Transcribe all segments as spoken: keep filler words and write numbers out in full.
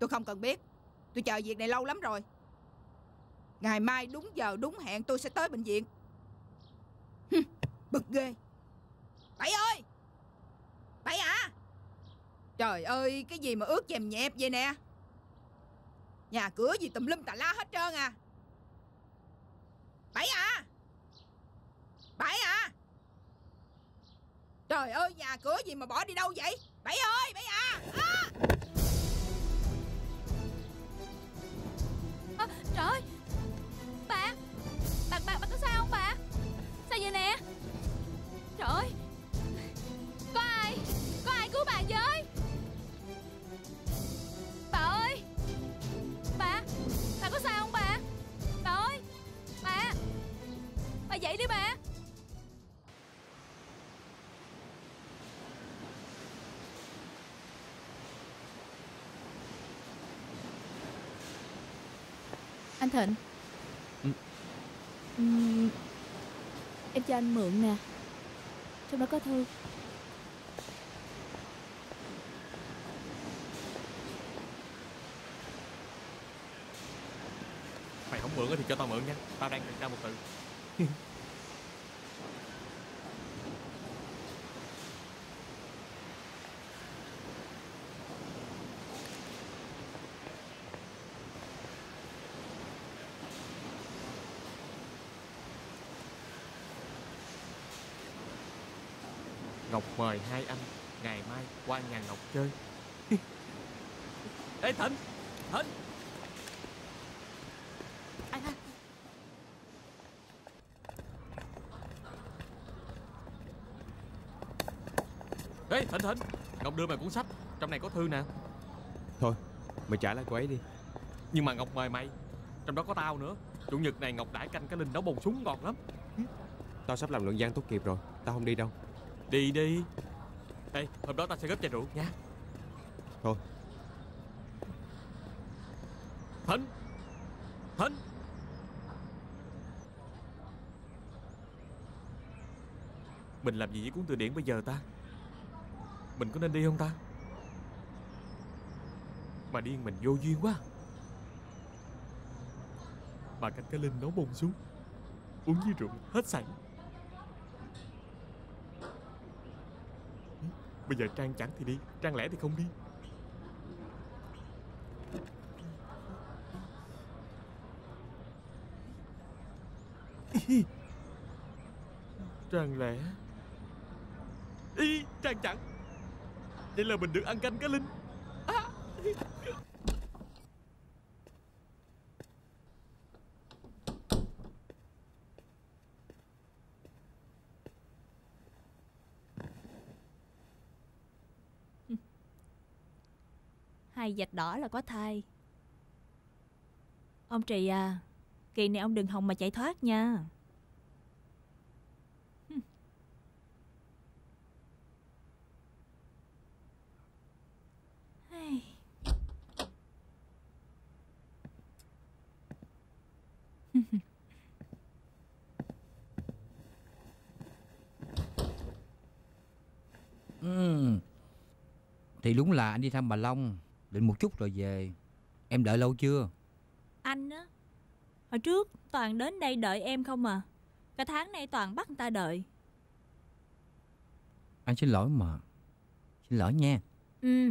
Tôi không cần biết. Tôi chờ việc này lâu lắm rồi. Ngày mai đúng giờ đúng hẹn tôi sẽ tới bệnh viện. Bực ghê. Bảy ơi! Bảy à! Trời ơi, cái gì mà ướt chèm nhẹp vậy nè. Nhà cửa gì tùm lum tà la hết trơn à. Bảy à! Bảy à! Trời ơi, nhà cửa gì mà bỏ đi đâu vậy? Bảy ơi, Bảy à! À! À, trời ơi! Bà! Bà, bà, bà có sao không bà? Sao vậy nè? Trời ơi! Có ai? Có ai cứu bà với? Bà ơi! Bà! Bà có sao không bà? Bà ơi! Bà! Bà dậy đi bà! Anh Thịnh. ừ. uhm, Em cho anh mượn nè. Trong đó có thư. Mày không mượn thì cho tao mượn nha. Tao đang cần ra một từ. Ngọc mời hai anh ngày mai qua nhà Ngọc chơi. Ê Thịnh! Thịnh! Anh anh Ê Thịnh Thịnh! Ngọc đưa mày cuốn sách. Trong này có thư nè. Thôi mày trả lại cô ấy đi. Nhưng mà Ngọc mời mày. Trong đó có tao nữa. Chủ nhật này Ngọc đãi canh cá linh nấu bồn súng ngon lắm. Tao sắp làm luận văn tốt nghiệp rồi. Tao không đi đâu. Đi đi. Ê, hôm đó tao sẽ góp chai rượu nha. Thôi. Thịnh! Thịnh! Mình làm gì với cuốn từ điển bây giờ ta? Mình có nên đi không ta? Mà điên mình vô duyên quá. Bà canh cá linh nấu bông súng, uống với rượu hết sảy. Bây giờ Trang chẳng thì đi, Trang lẽ thì không đi. Trang lẽ Ý, Trang chẳng. Vậy là mình được ăn canh cá linh à. hai vạch đỏ là có thai. Ông Trì à, kỳ này ông đừng hòng mà chạy thoát nha. Ừ. Thì đúng là anh đi thăm bà Long, định một chút rồi về. Em đợi lâu chưa? Anh á, hồi trước toàn đến đây đợi em không à. Cả tháng nay toàn bắt người ta đợi. Anh xin lỗi mà. Xin lỗi nha. Ừ.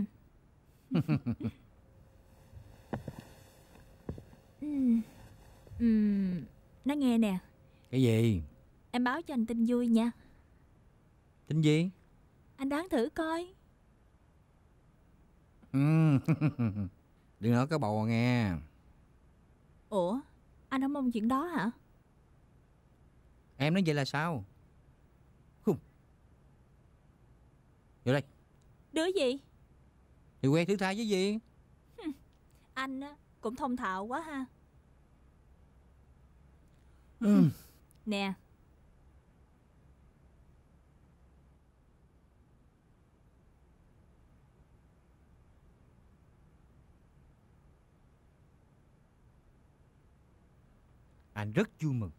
ừ. Ừ. Nói nghe nè. Cái gì? Em báo cho anh tin vui nha. Tin gì? Anh đoán thử coi. Ừ. Đừng nói có bầu nghe. Ủa, anh không mong chuyện đó hả? Em nói vậy là sao? Không. Vô đây. Đứa gì? Thì quen thứ tha với gì? Anh á, cũng thông thạo quá ha. Ừ. Nè. Anh rất vui mừng.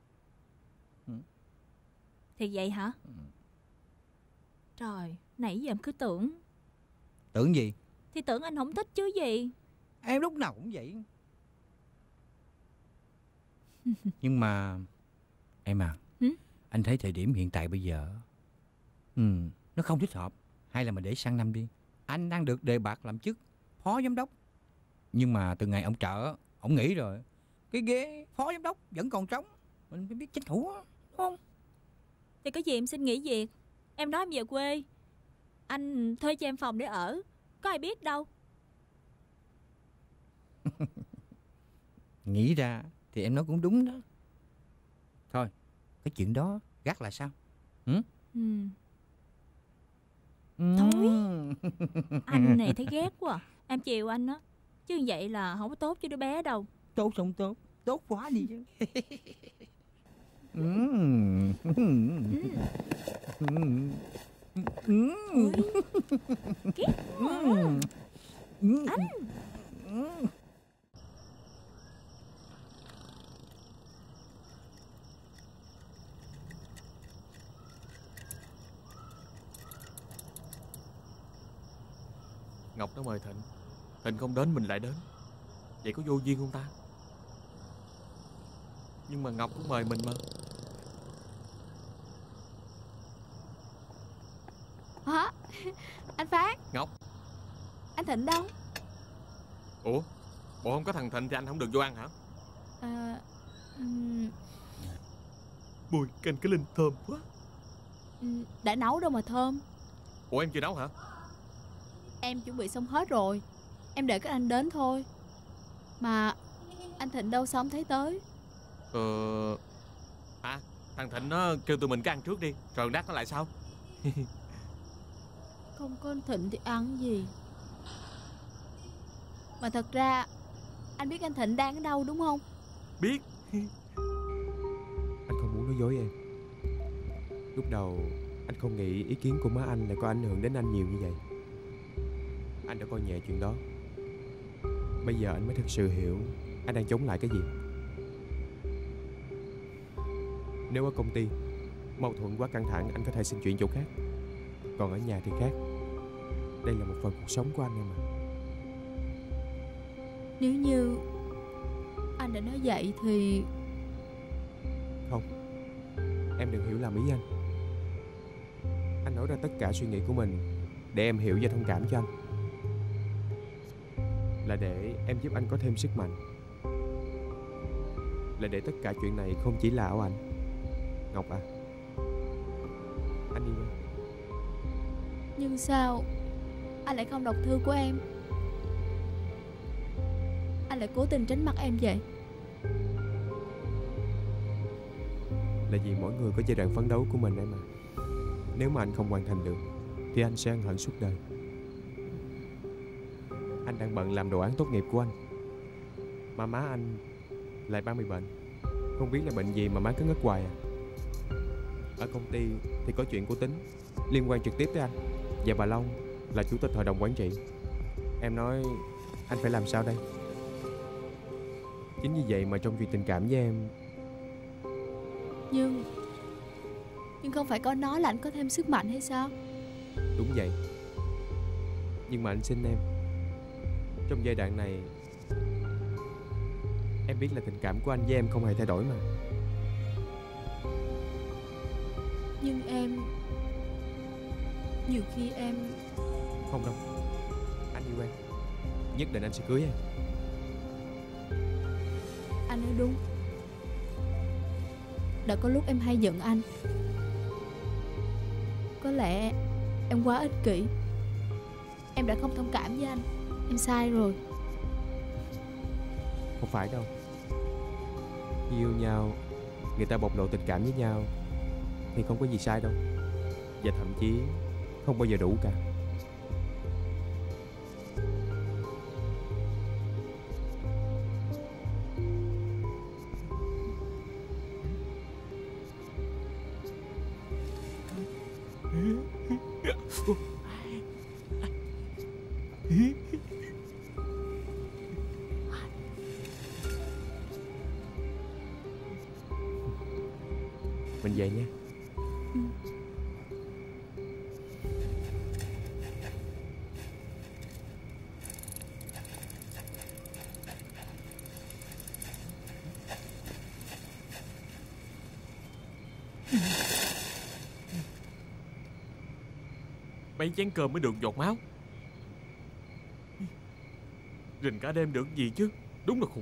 Thì vậy hả? Ừ. Trời, nãy giờ em cứ tưởng. Tưởng gì? Thì tưởng anh không thích chứ gì. Em lúc nào cũng vậy. Nhưng mà em à, Hử? anh thấy thời điểm hiện tại bây giờ ừ, nó không thích hợp. Hay là mình để sang năm đi. Anh đang được đề bạt làm chức phó giám đốc. Nhưng mà từ ngày ông Trợ ông nghỉ rồi, cái ghế phó giám đốc vẫn còn trống. Mình phải biết tranh thủ, đúng không? Thì có gì em xin nghỉ việc. Em nói em về quê, anh thuê cho em phòng để ở. Có ai biết đâu. Nghĩ ra thì em nói cũng đúng đó. Thôi, cái chuyện đó gác là sao? Ừ? Ừ. Thôi. Anh này thấy ghét quá à. Em chiều anh á, chứ như vậy là không có tốt cho đứa bé đâu. Tốt không tốt? Tốt quá đi chứ. Ôi, ghét quá à. Anh. Ngọc nó mời Thịnh, Thịnh không đến mình lại đến. Vậy có vô duyên không ta? Nhưng mà Ngọc cũng mời mình mà. Hả? Anh Phát. Ngọc. Anh Thịnh đâu? Ủa, bộ không có thằng Thịnh thì anh không được vô ăn hả? À, um, Mùi canh cái linh thơm quá. đã nấu đâu mà thơm. Ủa em chưa nấu hả? Em chuẩn bị xong hết rồi. Em đợi các anh đến thôi. Mà anh Thịnh đâu sao không thấy tới? Ờ... À, thằng Thịnh nó kêu tụi mình cứ ăn trước đi, rồi đắt nó lại sau. Không có anh Thịnh thì ăn gì. Mà thật ra anh biết anh Thịnh đang ở đâu đúng không? Biết. Anh không muốn nói dối em. Lúc đầu anh không nghĩ ý kiến của má anh lại có ảnh hưởng đến anh nhiều như vậy. Anh đã coi nhẹ chuyện đó. Bây giờ anh mới thực sự hiểu anh đang chống lại cái gì. Nếu ở công ty mâu thuẫn quá căng thẳng, anh có thể xin chuyển chỗ khác. Còn ở nhà thì khác. Đây là một phần cuộc sống của anh em mà. Nếu như anh đã nói vậy thì... Không, em đừng hiểu lầm ý anh. Anh nói ra tất cả suy nghĩ của mình để em hiểu và thông cảm cho anh. Là để em giúp anh có thêm sức mạnh. Là để tất cả chuyện này không chỉ là ở anh. Ngọc à, anh đi qua. Nhưng sao anh lại không đọc thư của em? Anh lại cố tình tránh mặt em vậy? Là vì mỗi người có giai đoạn phấn đấu của mình em à. Nếu mà anh không hoàn thành được thì anh sẽ ân hận suốt đời. Anh đang bận làm đồ án tốt nghiệp của anh, mà má anh lại ba mươi bệnh. Không biết là bệnh gì mà má cứ ngất hoài à. Ở công ty thì có chuyện của Tính liên quan trực tiếp tới anh. Và bà Long là chủ tịch hội đồng quản trị. Em nói anh phải làm sao đây? Chính vì vậy mà trong chuyện tình cảm với em. Nhưng Nhưng không phải có nó là anh có thêm sức mạnh hay sao? Đúng vậy. Nhưng mà anh xin em, trong giai đoạn này em biết là tình cảm của anh với em không hề thay đổi mà. Nhưng em... Nhiều khi em... Không đâu, anh yêu em. Nhất định anh sẽ cưới em. Anh nói đúng. Đã có lúc em hay giận anh. Có lẽ em quá ích kỷ. Em đã không thông cảm với anh. Em sai rồi. Không phải đâu. Khi yêu nhau, người ta bộc lộ tình cảm với nhau thì không có gì sai đâu. Và thậm chí không bao giờ đủ cả. Mình về nha. Ừ. Mấy chén cơm mới được giọt máu. Rình cả đêm được gì chứ. Đúng là khùng.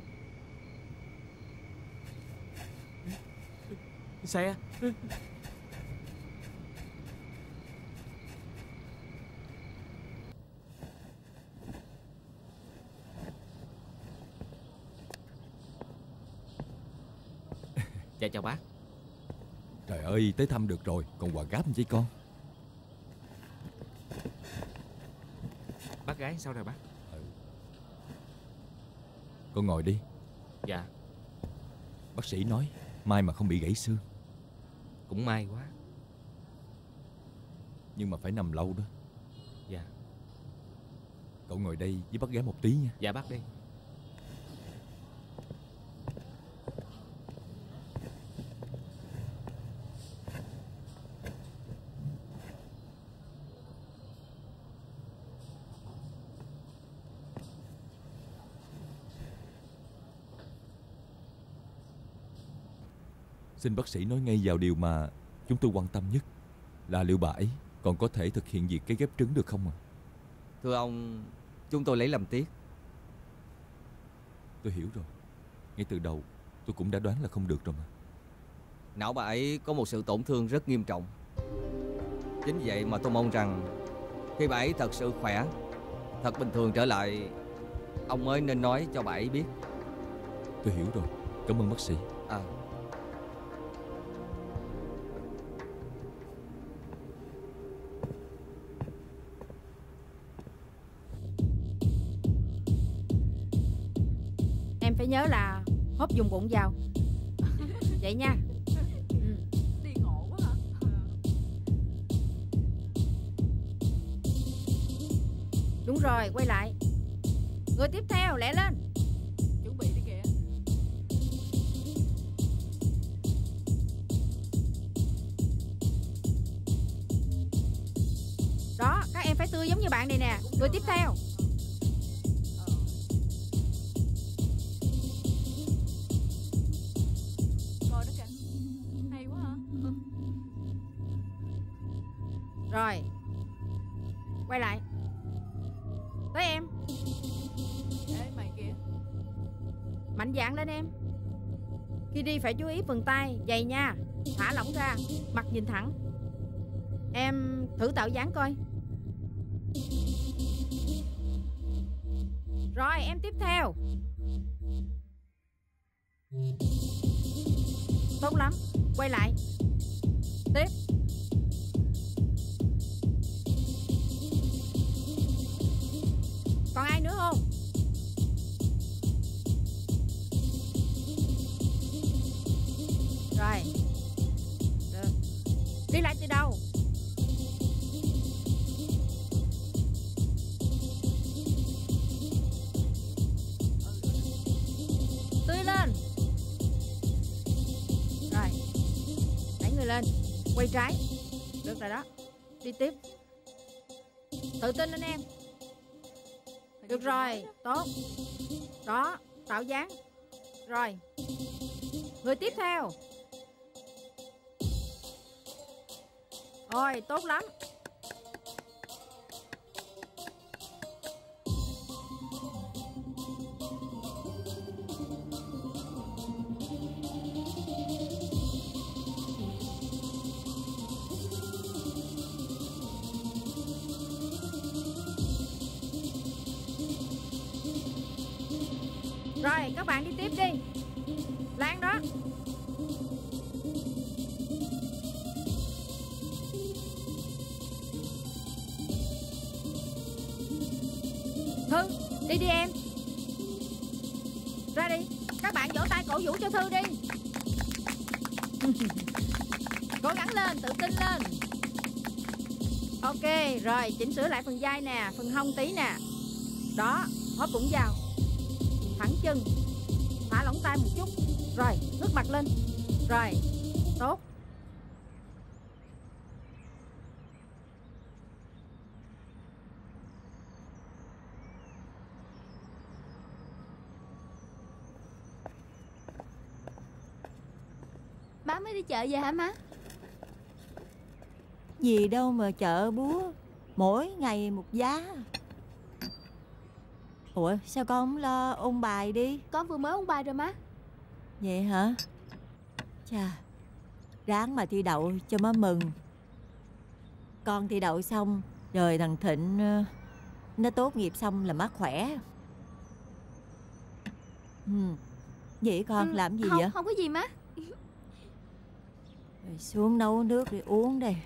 Xe. Dạ chào bác. Trời ơi, tới thăm được rồi, còn quà gáp chi con. Bác gái sao rồi bác? Ừ. Con ngồi đi. Dạ. Bác sĩ nói mai mà không bị gãy xương. Cũng may quá. Nhưng mà phải nằm lâu đó. Dạ. Cậu ngồi đây với bác gái một tí nha. Dạ bác đi. Xin bác sĩ nói ngay vào điều mà chúng tôi quan tâm nhất, là liệu bà ấy còn có thể thực hiện việc cái ghép trứng được không ạ? À? Thưa ông, chúng tôi lấy làm tiếc. Tôi hiểu rồi. Ngay từ đầu tôi cũng đã đoán là không được rồi mà. Não bà ấy có một sự tổn thương rất nghiêm trọng. Chính vậy mà tôi mong rằng khi bà ấy thật sự khỏe, thật bình thường trở lại, ông mới nên nói cho bà ấy biết. Tôi hiểu rồi. Cảm ơn bác sĩ. À. Em phải nhớ là hốt dùng bụng vào. Vậy nha. Ừ. Đi ngộ quá hả? Đúng rồi, quay lại. Người tiếp theo, lẹ lên. Chuẩn bị đi kìa. Đó, các em phải tươi giống như bạn này nè. Người tiếp theo. Coi đó kìa. Hay quá hả? Rồi. Quay lại. Tới em. Ê mày kìa. Mạnh dạn lên em. Khi đi phải chú ý phần tay, giày nha. Thả lỏng ra, mặt nhìn thẳng. Em thử tạo dáng coi. Rồi em tiếp theo. Tốt lắm. Quay lại. Tiếp. Còn ai nữa không? Rồi. Được. Đi lại từ đầu. Tươi lên. Rồi. Đẩy người lên. Quay trái. Được rồi đó. Đi tiếp. Tự tin lên em. Được rồi. Tốt. Đó. Tạo dáng. Rồi. Người tiếp theo. Rồi, tốt lắm. Rồi, các bạn đi tiếp đi. Lan đó. Thư, đi đi em. Ra đi. Các bạn vỗ tay cổ vũ cho Thư đi. Cố gắng lên, tự tin lên. Ok, rồi chỉnh sửa lại phần vai nè, phần hông tí nè. Đó, hóp bụng vào. Thẳng chân. Thả lỏng tay một chút. Rồi, ngước mặt lên. Rồi, tốt. Má mới đi chợ về hả má? Gì đâu mà chợ búa. mỗi ngày một giá. Ủa sao con không lo ôn bài đi? Con vừa mới ôn bài rồi má. Vậy hả? Chà, ráng mà thi đậu cho má mừng. Con thi đậu xong rồi thằng Thịnh nó tốt nghiệp xong là má khỏe. Ừ. Vậy con ừ, làm gì không, vậy? Không có gì má. Rồi xuống nấu nước để uống đây.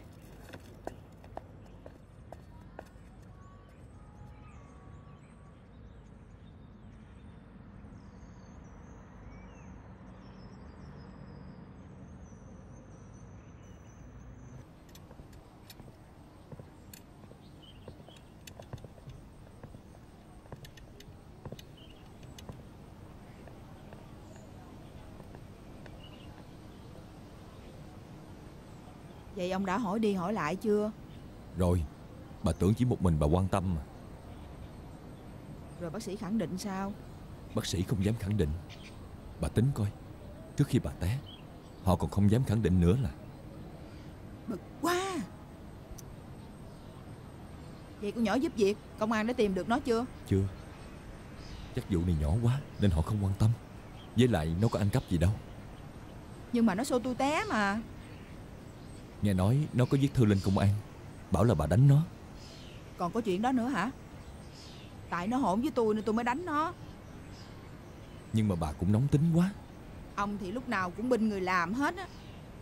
Vậy ông đã hỏi đi hỏi lại chưa? Rồi, bà tưởng chỉ một mình bà quan tâm mà. Rồi bác sĩ khẳng định sao? Bác sĩ không dám khẳng định. Bà tính coi, trước khi bà té, họ còn không dám khẳng định nữa là. Bực quá. Vậy con nhỏ giúp việc, công an đã tìm được nó chưa? Chưa. Chắc vụ này nhỏ quá nên họ không quan tâm. Với lại nó có ăn cắp gì đâu. Nhưng mà nó xô tôi té mà. Nghe nói nó có viết thư lên công an, bảo là bà đánh nó. Còn có chuyện đó nữa hả? Tại nó hỗn với tôi nên tôi mới đánh nó. Nhưng mà bà cũng nóng tính quá. Ông thì lúc nào cũng binh người làm hết á.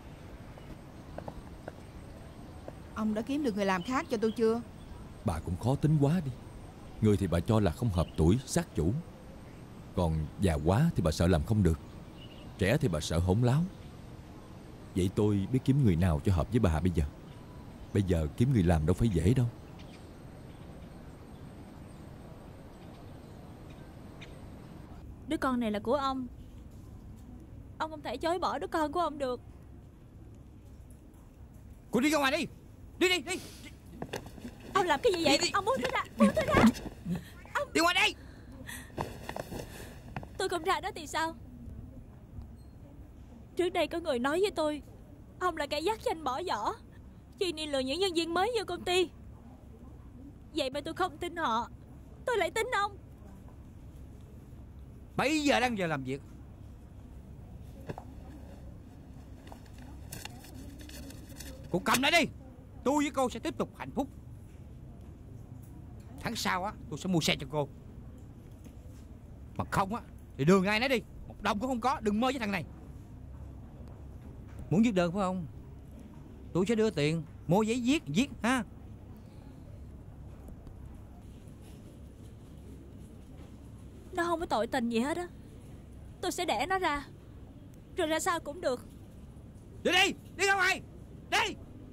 Ông đã kiếm được người làm khác cho tôi chưa? Bà cũng khó tính quá đi. Người thì bà cho là không hợp tuổi sát chủ, còn già quá thì bà sợ làm không được, trẻ thì bà sợ hỗn láo. Vậy tôi biết kiếm người nào cho hợp với bà bây giờ? Bây giờ kiếm người làm đâu phải dễ đâu. Đứa con này là của ông. Ông không thể chối bỏ đứa con của ông được. Cô đi ra ngoài đi. Đi đi đi. Ông làm cái gì vậy? Đi, đi. Ông buông tôi ra. Buông tôi ra. Ông... Đi ngoài đây. Tôi không ra đó thì sao? Trước đây có người nói với tôi ông là kẻ dắt danh bỏ vỏ, chuyên đi lừa những nhân viên mới vô công ty. Vậy mà tôi không tin họ, tôi lại tin ông. Bây giờ đang giờ làm việc. Cô cầm lại đi. Tôi với cô sẽ tiếp tục hạnh phúc. Tháng sau á tôi sẽ mua xe cho cô. Mà không á thì đường ai nấy đi. Một đồng cũng không có. Đừng mơ với thằng này. Muốn viết đơn phải không? Tôi sẽ đưa tiền mua giấy viết viết ha. Nó không có tội tình gì hết á. Tôi sẽ đẻ nó ra, rồi ra sao cũng được. Đi đi. Đi ra ngoài. Đi.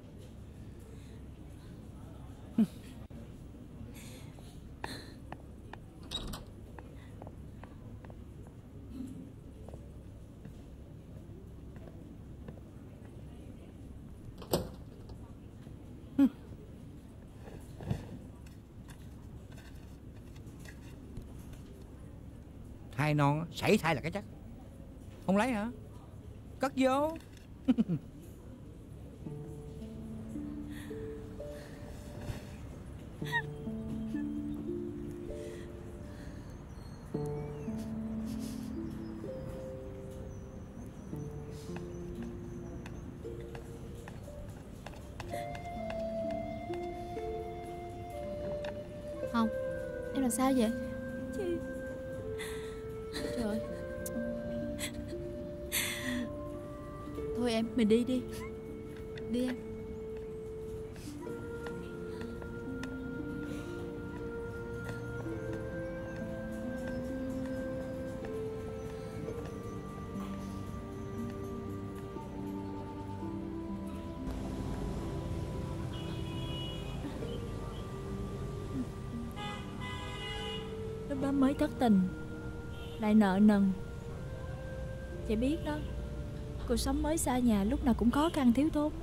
Thai non sảy thai là cái chắc. Không lấy hả? Cất vô. Không, em làm sao vậy? Chị... Trời. Thôi em, mình đi đi. Đi em. Lúc đó mới thất tình, lại nợ nần. Chị biết đó, cuộc sống mới xa nhà lúc nào cũng khó khăn thiếu thốn.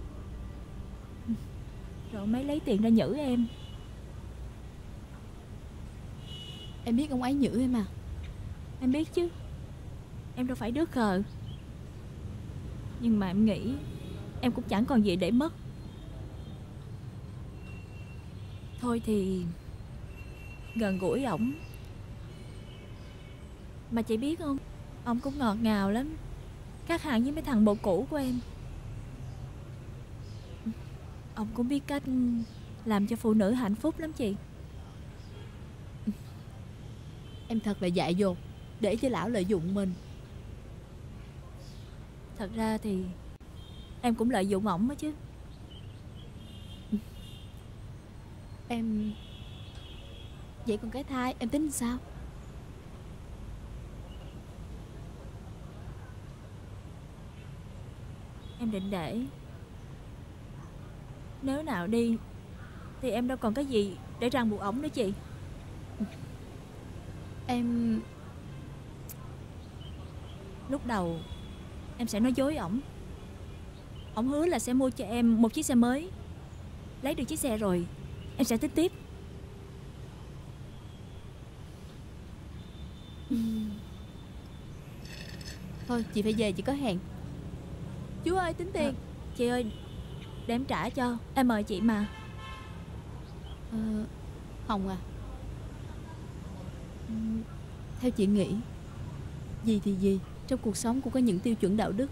Rồi mấy lấy tiền ra nhử em. Em biết ông ấy nhử em à? Em biết chứ. Em đâu phải đứa khờ. Nhưng mà em nghĩ em cũng chẳng còn gì để mất. Thôi thì gần gũi ổng. Mà chị biết không, ổng cũng ngọt ngào lắm, khác hẳn với mấy thằng bồ cũ của em. Ông cũng biết cách làm cho phụ nữ hạnh phúc lắm chị. Em thật là dại dột, để cho lão lợi dụng mình. Thật ra thì em cũng lợi dụng ổng đó chứ. Em... Vậy còn cái thai em tính sao? Em định để nếu nào đi thì em đâu còn cái gì để ràng buộc ổng nữa chị. Em... Lúc đầu em sẽ nói dối ổng. Ổng hứa là sẽ mua cho em một chiếc xe mới. Lấy được chiếc xe rồi em sẽ tính tiếp. Thôi chị phải về, chị có hẹn. Chú ơi tính tiền. À, chị ơi, để em trả cho. Em mời chị mà. ờ, Hồng à, theo chị nghĩ, gì thì gì, trong cuộc sống cũng có những tiêu chuẩn đạo đức.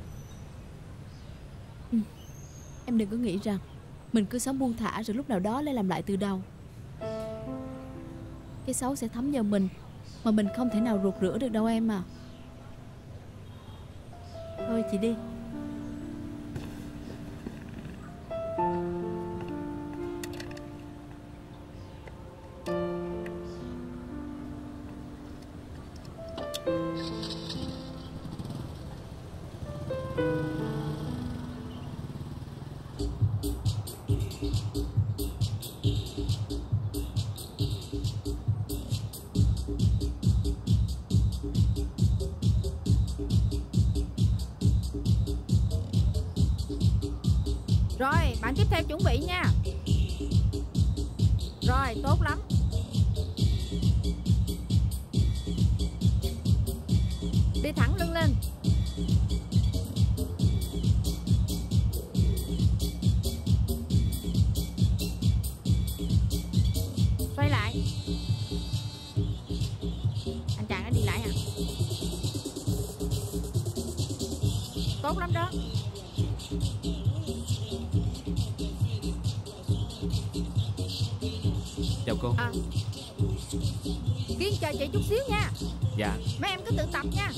ừ. Em đừng có nghĩ rằng mình cứ sống buông thả rồi lúc nào đó lại làm lại từ đầu. Cái xấu sẽ thấm vào mình mà mình không thể nào ruột rửa được đâu em à. Thôi chị đi. Rồi, bạn tiếp theo chuẩn bị nha. Rồi, tốt lắm. Đi thẳng lưng lên. Xoay lại. Anh chàng đã đi lại à? Tốt lắm đó. Chào cô. À, Kiên chờ chị chút xíu nha. Dạ. Mấy em cứ tự tập nha.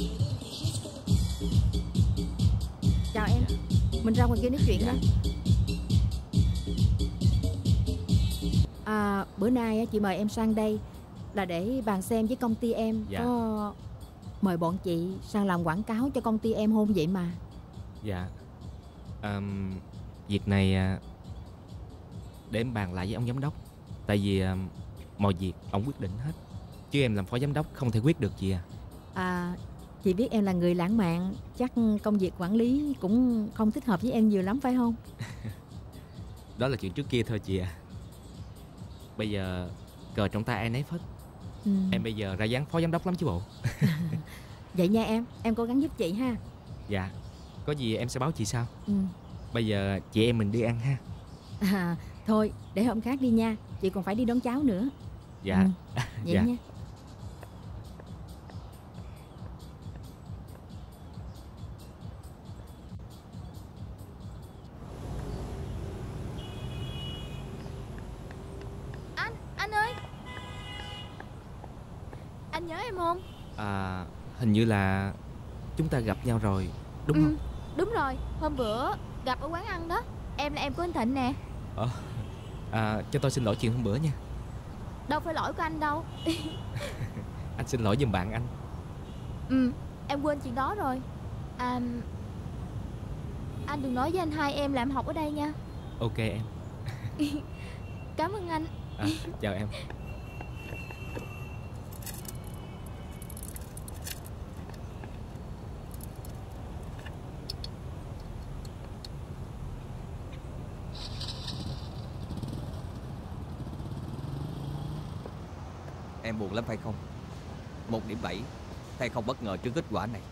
Chào em. Mình ra ngoài kia nói chuyện nha. À, bữa nay chị mời em sang đây là để bàn xem với công ty em. Dạ. Có mời bọn chị sang làm quảng cáo cho công ty em hôn vậy mà. Dạ. à, Việc này à, để em bàn lại với ông giám đốc. Tại vì à, mọi việc ông quyết định hết, chứ em làm phó giám đốc không thể quyết được gì à. À, chị biết em là người lãng mạn, chắc công việc quản lý cũng không thích hợp với em nhiều lắm phải không? Đó là chuyện trước kia thôi chị à. Bây giờ cờ trong tay ai nấy phất. ừ. Em bây giờ ra dáng phó giám đốc lắm chứ bộ. Vậy nha em, em cố gắng giúp chị ha. Dạ. Có gì em sẽ báo chị sau. ừ. Bây giờ chị em mình đi ăn ha. À, thôi để hôm khác đi nha, chị còn phải đi đón cháu nữa. Dạ. ừ. Vậy Dạ. nha. Anh, anh ơi. Anh nhớ em không? À, hình như là chúng ta gặp nhau rồi, đúng ừ, không? Đúng rồi, hôm bữa gặp ở quán ăn đó. Em là em của anh Thịnh nè. Ờ, à, cho tôi xin lỗi chuyện hôm bữa nha. Đâu phải lỗi của anh đâu. Anh xin lỗi giùm bạn anh. Ừ, em quên chuyện đó rồi. À, anh đừng nói với anh hai em là em học ở đây nha. Ok em. Cảm ơn anh. À, chào em. Em buồn lắm phải không? Một điểm bảy, thầy không bất ngờ trước kết quả này.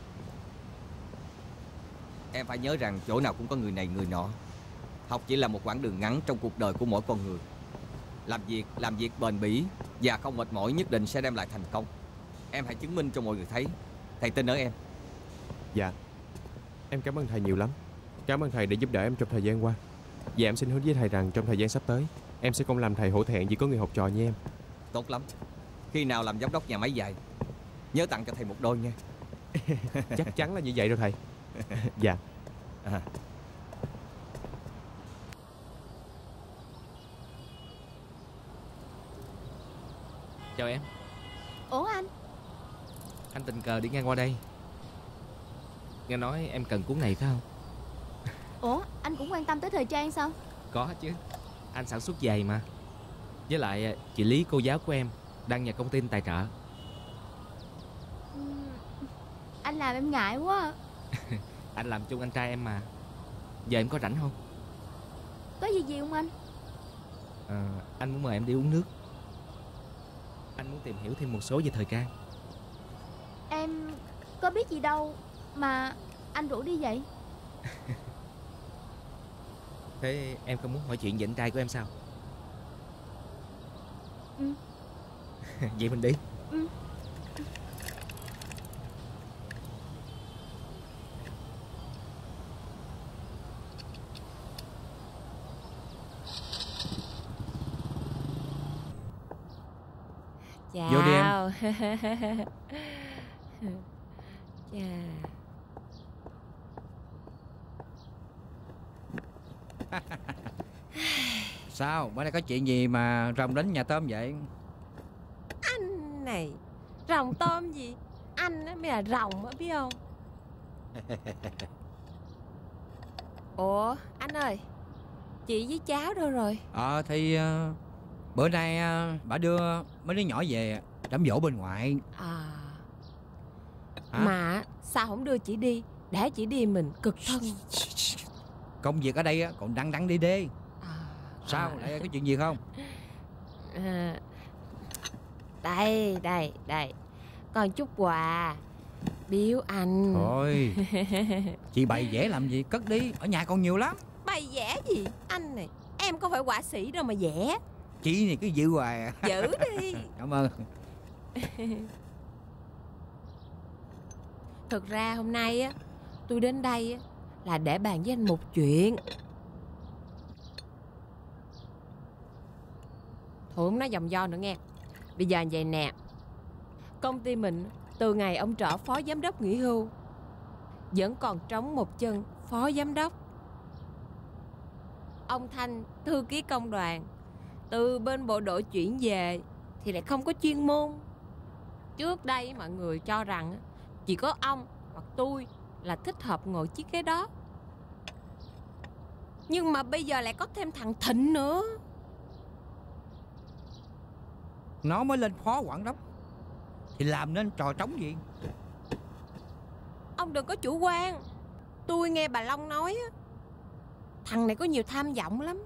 Em phải nhớ rằng chỗ nào cũng có người này người nọ. Học chỉ là một quãng đường ngắn trong cuộc đời của mỗi con người. Làm việc, làm việc bền bỉ và không mệt mỏi nhất định sẽ đem lại thành công. Em hãy chứng minh cho mọi người thấy. Thầy tin ở em. Dạ. Em cảm ơn thầy nhiều lắm. Cảm ơn thầy đã giúp đỡ em trong thời gian qua. Và em xin hứa với thầy rằng trong thời gian sắp tới em sẽ không làm thầy hổ thẹn vì có người học trò như em. Tốt lắm. Khi nào làm giám đốc nhà máy giày, nhớ tặng cho thầy một đôi nha. Chắc chắn là như vậy rồi thầy. Dạ. À. Chào em. Ủa anh? Anh tình cờ đi ngang qua đây. Nghe nói em cần cuốn này phải không? Ủa anh cũng quan tâm tới thời trang sao? Có chứ. Anh sản xuất giày mà. Với lại chị Lý, cô giáo của em, đang nhờ công ty tài trợ. Uhm, anh làm em ngại quá. Anh làm chung anh trai em mà. Giờ em có rảnh không? Có gì gì không anh? À, anh muốn mời em đi uống nước. Anh muốn tìm hiểu thêm một số về thời trang. Em có biết gì đâu mà anh rủ đi vậy. Thế em có muốn hỏi chuyện về anh trai của em sao? Ừ. Vậy mình đi. Ừ. Chào. Vô đi em. Chà. Sao? Bữa nay có chuyện gì mà rồng đến nhà tôm vậy? Anh này, rồng tôm gì? Anh á mới là rồng á, biết không? Ủa, anh ơi, chị với cháu đâu rồi? Ờ thì uh, bữa nay uh, bà đưa mấy đứa nhỏ về đám dỗ bên ngoại. À. Hả? Mà sao không đưa chị đi? Để chị đi mình cực thân. Công việc ở đây còn đăng đăng đi đi. À. Sao? À. Lại có chuyện gì không? À. Đây, đây, đây. Còn chút quà biếu anh. Thôi, chị bày vẽ làm gì? Cất đi, ở nhà còn nhiều lắm. Bày vẽ gì? Anh này, em không phải họa sĩ đâu mà vẽ. Chị này cứ giữ hoài à. Giữ đi. Cảm ơn. Thực ra hôm nay á, tôi đến đây á là để bàn với anh một chuyện. Thôi không nói vòng vo nữa nghe. Bây giờ vậy nè, công ty mình từ ngày ông Trỡ phó giám đốc nghỉ hưu vẫn còn trống một chân phó giám đốc. Ông Thanh, thư ký công đoàn, từ bên bộ đội chuyển về thì lại không có chuyên môn. Trước đây mọi người cho rằng chỉ có ông hoặc tôi là thích hợp ngồi chiếc ghế đó. Nhưng mà bây giờ lại có thêm thằng Thịnh nữa. Nó mới lên phó quản đốc thì làm nên trò trống gì? Ông đừng có chủ quan. Tôi nghe bà Long nói á, thằng này có nhiều tham vọng lắm.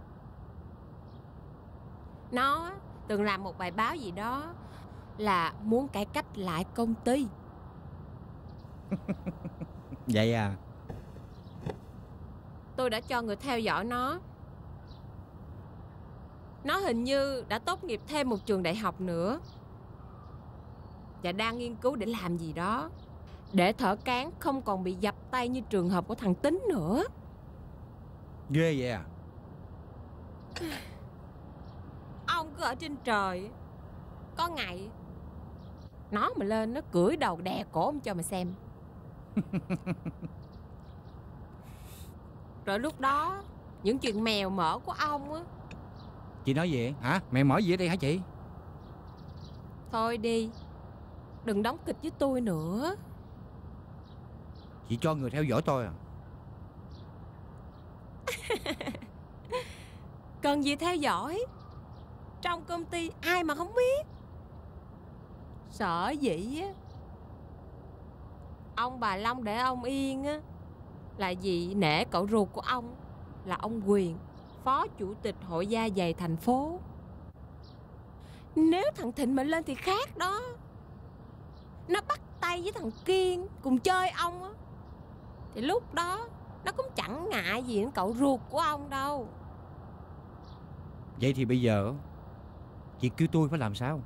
Nó từng làm một bài báo gì đó là muốn cải cách lại công ty. Vậy à? Tôi đã cho người theo dõi nó. Nó hình như đã tốt nghiệp thêm một trường đại học nữa và đang nghiên cứu để làm gì đó, để thợ cán không còn bị dập tay như trường hợp của thằng Tính nữa. Ghê vậy à? Ông cứ ở trên trời, có ngày nó mà lên nó cưỡi đầu đè cổ ông cho mà xem. Rồi lúc đó những chuyện mèo mỡ của ông á. Chị nói gì hả? Mày mở gì ở đây hả chị? Thôi đi, đừng đóng kịch với tôi nữa. Chị cho người theo dõi tôi à? Cần gì theo dõi? Trong công ty ai mà không biết. Sở dĩ á, ông bà Long để ông yên á là vì nể cậu ruột của ông là ông Quyền, phó chủ tịch hội da giày thành phố. Nếu thằng Thịnh mà lên thì khác đó. Nó bắt tay với thằng Kiên cùng chơi ông á, thì lúc đó nó cũng chẳng ngại gì đến cậu ruột của ông đâu. Vậy thì bây giờ chị kêu tôi phải làm sao?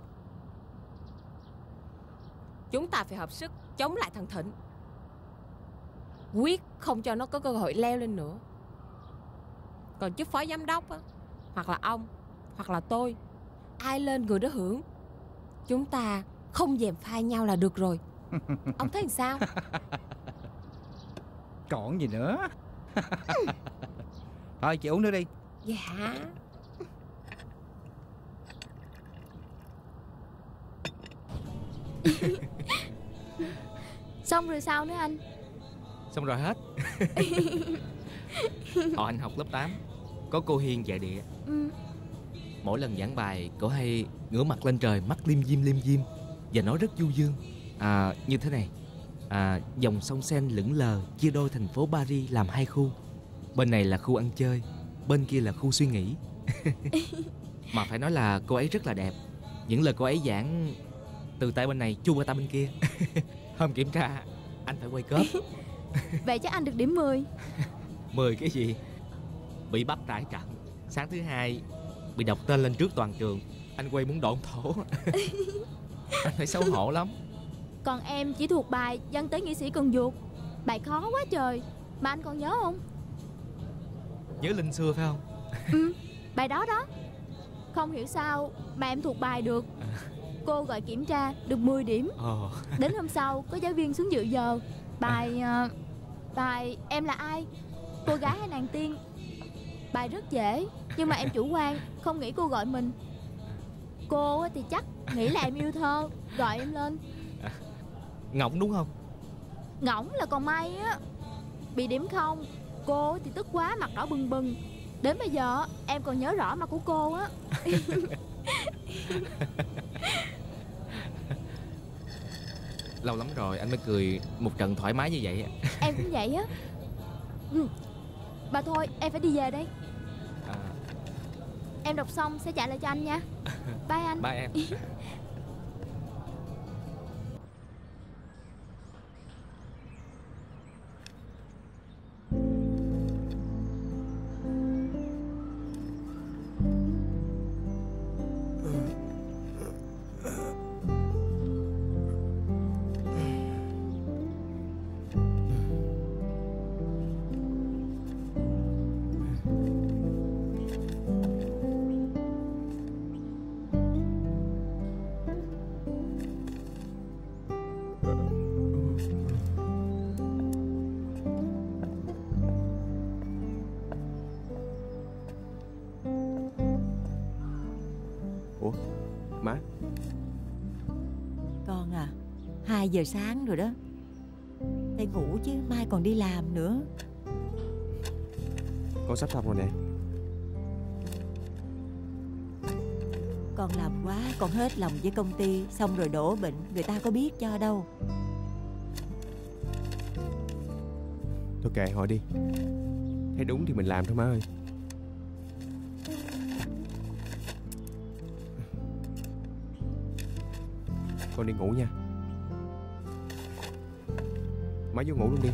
Chúng ta phải hợp sức chống lại thằng Thịnh, quyết không cho nó có cơ hội leo lên nữa. Còn chức phó giám đốc á, hoặc là ông, hoặc là tôi, ai lên người đó hưởng. Chúng ta không gièm pha nhau là được rồi. Ông thấy làm sao? Còn gì nữa. Thôi chị uống nước đi. Dạ. Xong rồi sao nữa anh? Xong rồi hết. Họ anh học lớp tám, có cô Hiên dạy địa. Ừ. Mỗi lần giảng bài, cô hay ngửa mặt lên trời, mắt liêm diêm liêm diêm và nói rất du dương. À, như thế này. À, dòng sông Seine lững lờ chia đôi thành phố Paris làm hai khu. Bên này là khu ăn chơi, bên kia là khu suy nghĩ. Mà phải nói là cô ấy rất là đẹp. Những lời cô ấy giảng từ tay bên này chu qua tay bên kia. Hôm kiểm tra anh phải quay cớp. Vậy chắc anh được điểm mười. Mười cái gì? Bị bắt tại trận. Sáng thứ hai bị đọc tên lên trước toàn trường. Anh quay muốn độn thổ. Anh phải xấu hổ lắm. Còn em chỉ thuộc bài Dân tới nghĩa sĩ Cần Duộc. Bài khó quá trời. Mà anh còn nhớ không? Nhớ Linh xưa phải không? Ừ, bài đó đó. Không hiểu sao mà em thuộc bài được. Cô gọi kiểm tra được mười điểm. Ồ. Đến hôm sau có giáo viên xuống dự giờ. Bài uh, Bài Em là ai, cô gái hay nàng tiên. Bài rất dễ, nhưng mà em chủ quan, không nghĩ cô gọi mình. Cô thì chắc nghĩ là em yêu thơ, gọi em lên. Ngỗng đúng không? Ngỗng là còn may á. Bị điểm không. Cô thì tức quá, mặt đỏ bừng bừng. Đến bây giờ em còn nhớ rõ mặt của cô á. Lâu lắm rồi anh mới cười một trận thoải mái như vậy. Em cũng vậy á. Ừ. Bà thôi em phải đi về đây. À. Em đọc xong sẽ trả lại cho anh nha. Bye anh. Bye em. Ủa, má? Con à, hai giờ sáng rồi đó. Phải ngủ chứ, mai còn đi làm nữa. Con sắp xong rồi nè. Con làm quá, con hết lòng với công ty. Xong rồi đổ bệnh, người ta có biết cho đâu. Thôi kệ họ đi. Thấy đúng thì mình làm thôi má ơi. Con đi ngủ nha. Má vô ngủ luôn đi.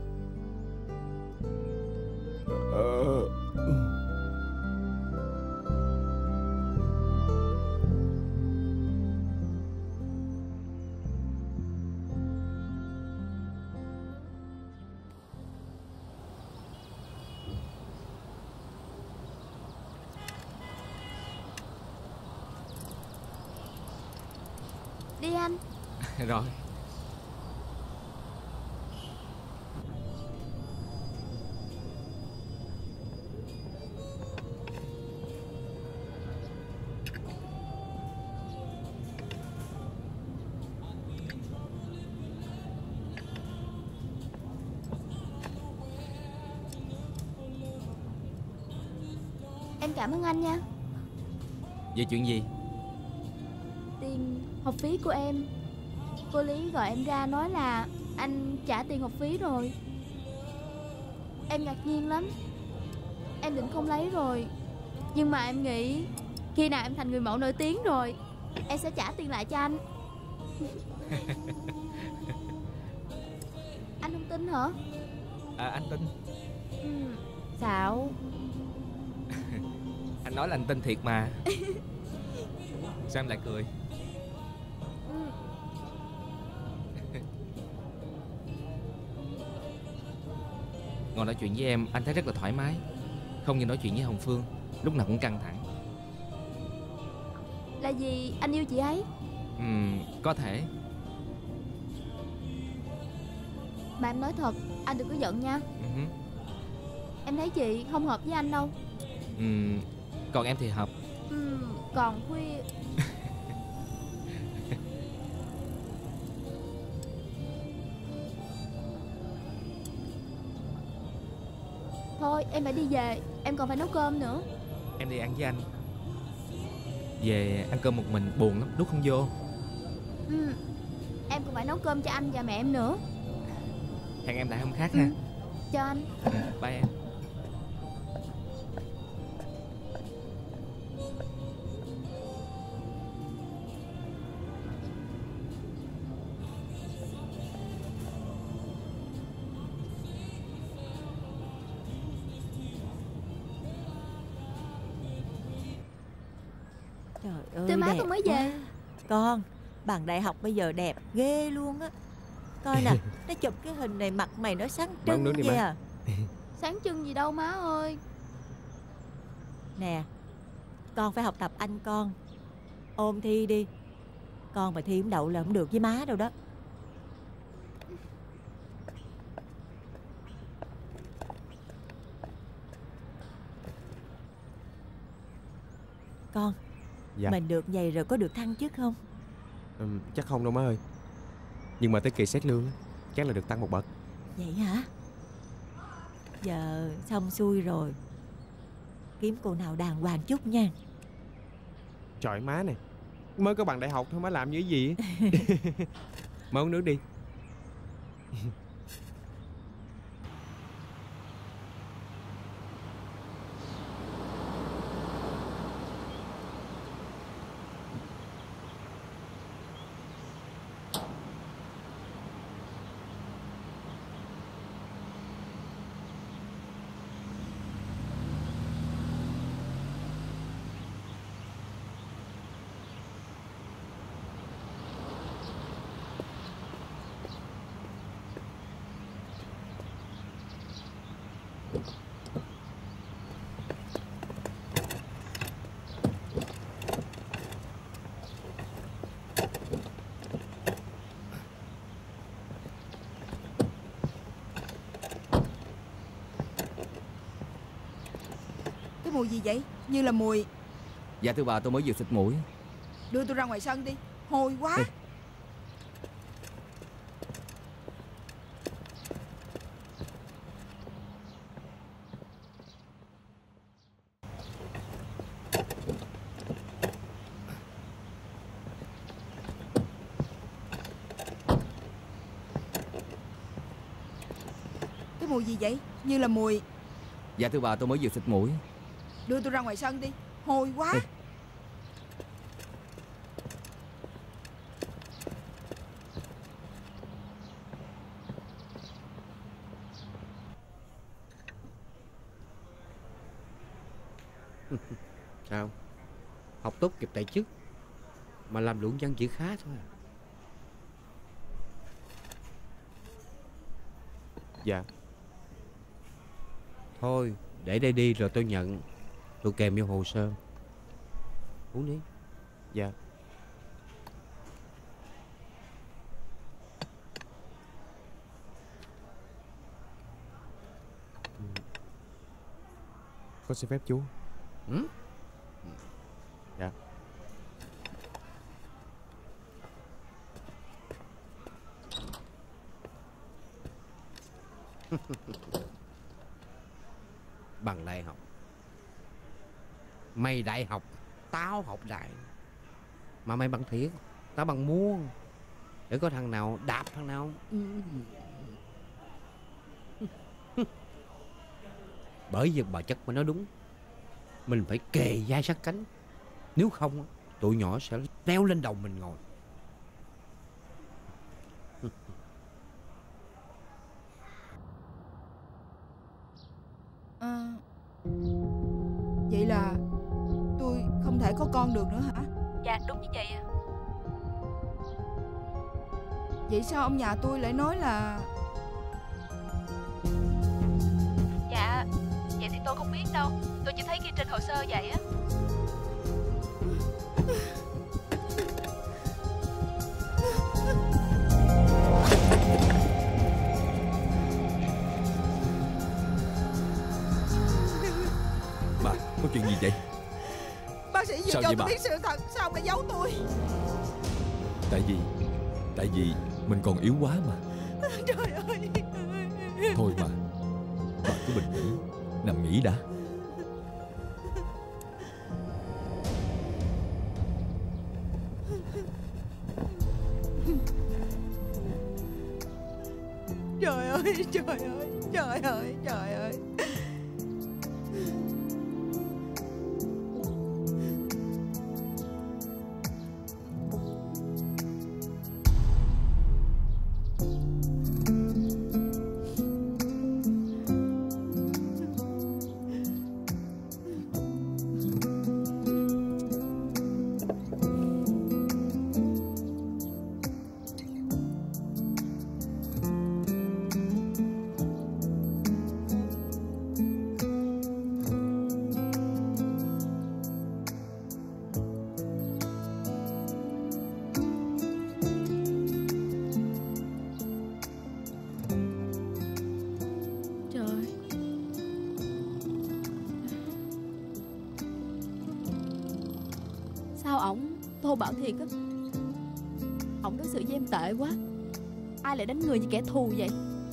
Ờ... Đi anh. Rồi. Em cảm ơn anh nha. Về chuyện gì? Tiền học phí của em. Cô Lý gọi em ra nói là anh trả tiền học phí rồi. Em ngạc nhiên lắm. Em định không lấy rồi. Nhưng mà em nghĩ khi nào em thành người mẫu nổi tiếng rồi, em sẽ trả tiền lại cho anh. Anh không tin hả? À, anh tin. Ừ, xạo. Anh Anh nói là anh tin thiệt mà. Sao em lại cười? Ngồi nói chuyện với em anh thấy rất là thoải mái, không như nói chuyện với Hồng Phương, lúc nào cũng căng thẳng. Là vì anh yêu chị ấy? Ừm, có thể. Mà em nói thật, anh đừng có giận nha. uh-huh. Em thấy chị không hợp với anh đâu. Ừm, còn em thì hợp. Ừm, còn khuya. Thôi em phải đi về, em còn phải nấu cơm nữa. Em đi ăn với anh. Về ăn cơm một mình buồn lắm, đút không vô. Ừ, em còn phải nấu cơm cho anh và mẹ em nữa. Hẹn em lại hôm khác ừ. ha. Cho anh. ừ, Bye em. Trời ơi, Tư má đẹp con mới quá. về. Con, bằng đại học bây giờ đẹp ghê luôn á. Coi nè, nó chụp cái hình này mặt mày nó sáng trưng nước đi vậy má. à. Sáng trưng gì đâu má ơi. Nè, con phải học tập anh con. Ôn thi đi. Con mà thi không đậu là không được với má đâu đó. Con, Dạ. mình được vậy rồi có được thăng chức không? Ừ, chắc không đâu má ơi. Nhưng mà tới kỳ xét lương á, chắc là được tăng một bậc. Vậy hả? Giờ xong xuôi rồi, kiếm cô nào đàng hoàng chút nha. Trời má này, mới có bằng đại học thôi má làm như cái gì? Má uống nước đi. Cái mùi gì vậy? Như là mùi... Dạ thưa bà, tôi mới vừa xịt mũi. Đưa tôi ra ngoài sân đi, hôi quá. Ê. Cái mùi gì vậy? Như là mùi... Dạ thưa bà, tôi mới vừa xịt mũi. Đưa tôi ra ngoài sân đi, hôi quá. Ê. Sao? Học tốt kịp tại chức mà làm luận văn chỉ khá thôi à? Dạ. Thôi để đây đi rồi tôi nhận. Tôi kèm vô hồ sơ. Uống đi. Dạ. Con xin phép chú. Ừ? Dạ. Bằng đại học. Mày đại học, tao học đại. Mà mày bằng thiệt, tao bằng muôn. Để có thằng nào đạp thằng nào. Bởi vì bà chất mà nói đúng. Mình phải kề vai sát cánh. Nếu không, tụi nhỏ sẽ leo lên đầu mình ngồi. À, vậy là con được nữa hả? Dạ đúng như vậy ạ. Vậy sao ông nhà tôi lại nói là... Dạ, vậy thì tôi không biết đâu. Tôi chỉ thấy ghi trên hồ sơ vậy á. Bà, có chuyện gì vậy? Bác sĩ vừa Sao cho vậy tôi bà? biết sự thật. Sao ông lại giấu tôi? Tại vì Tại vì mình còn yếu quá mà. Trời ơi. Thôi mà, bà cứ bình tĩnh, nằm nghỉ đã. Trời ơi, trời ơi, trời ơi, trời ơi. Trời. Sao ổng thô bạo thiệt á. Ổng đối xử với em tệ quá. Ai lại đánh người như kẻ thù vậy?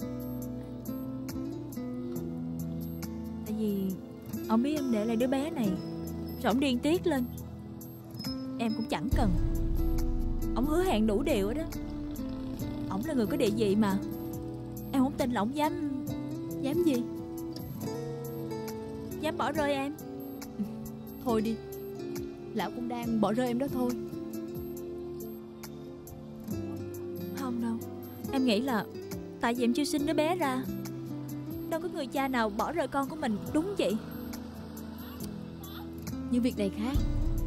Tại vì ông biết em để lại đứa bé này, rồi ông điên tiết lên. Em cũng chẳng cần. Ông hứa hẹn đủ điều đó. Ông là người có địa vị mà. Em không tin là ông dám. Dám gì? Dám bỏ rơi em. Thôi đi, lão cũng đang bỏ rơi em đó thôi. Không đâu. Em nghĩ là tại vì em chưa sinh đứa bé ra. Đâu có người cha nào bỏ rơi con của mình, đúng vậy. Nhưng việc này khác.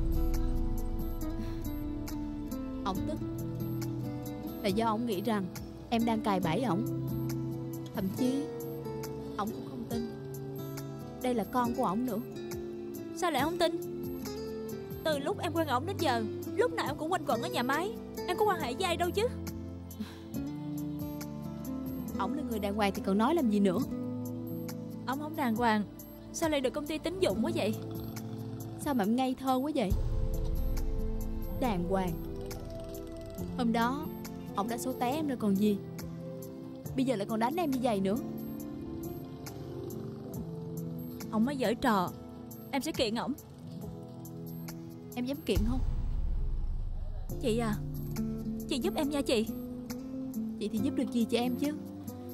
Ổng tức là do ổng nghĩ rằng em đang cài bẫy ổng. Thậm chí ổng cũng không tin đây là con của ổng nữa. Sao lại không tin? Từ lúc em quen ổng đến giờ, lúc nào em cũng quanh quẩn ở nhà máy. Em có quan hệ với ai đâu chứ. Ổng là người đàng hoàng thì còn nói làm gì nữa. Ông không đàng hoàng, sao lại được công ty tín dụng quá vậy? Sao mà em ngây thơ quá vậy? Đàng hoàng. Hôm đó ổng đã số té em rồi còn gì. Bây giờ lại còn đánh em như vậy nữa. Ông mới giở trò. Em sẽ kiện ổng. Em dám kiện không? Chị à, chị giúp em nha chị. Chị thì giúp được gì cho em chứ?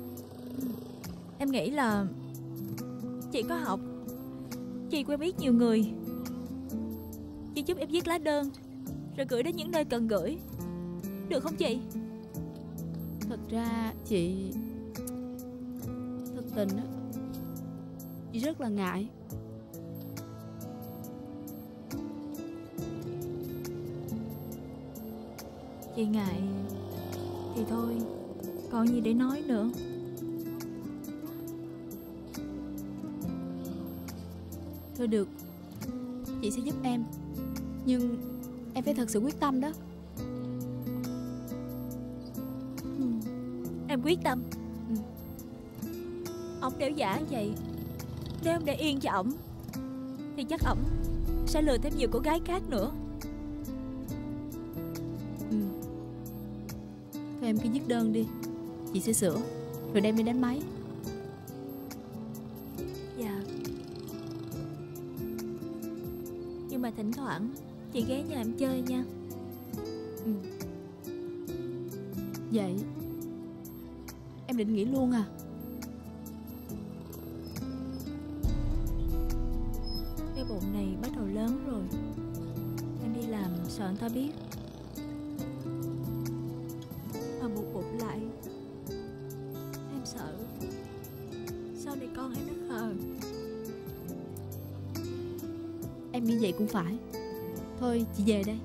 Em nghĩ là chị có học, chị quen biết nhiều người. Chị giúp em viết lá đơn, rồi gửi đến những nơi cần gửi, được không chị? Thật ra chị... Thật tình á, chị rất là ngại. Chị ngại thì thôi, còn gì để nói nữa. Thôi được, chị sẽ giúp em. Nhưng em phải thật sự quyết tâm đó. Ừ, em quyết tâm. Ừ. Ổng đểu giả vậy, nếu em để yên cho ổng thì chắc ổng sẽ lừa thêm nhiều cô gái khác nữa. Ừ. Thôi em cứ viết đơn đi, chị sẽ sửa rồi đem đi đánh máy. Dạ. Nhưng mà thỉnh thoảng chị ghé nhà em chơi nha. Ừ. Vậy em định nghỉ luôn à? Cái bụng này bắt đầu lớn rồi. Em đi làm sợ người ta biết. Mà buộc bụng lại, em sợ sau này con em nó khờ. Em như vậy cũng phải. Thôi chị về đây.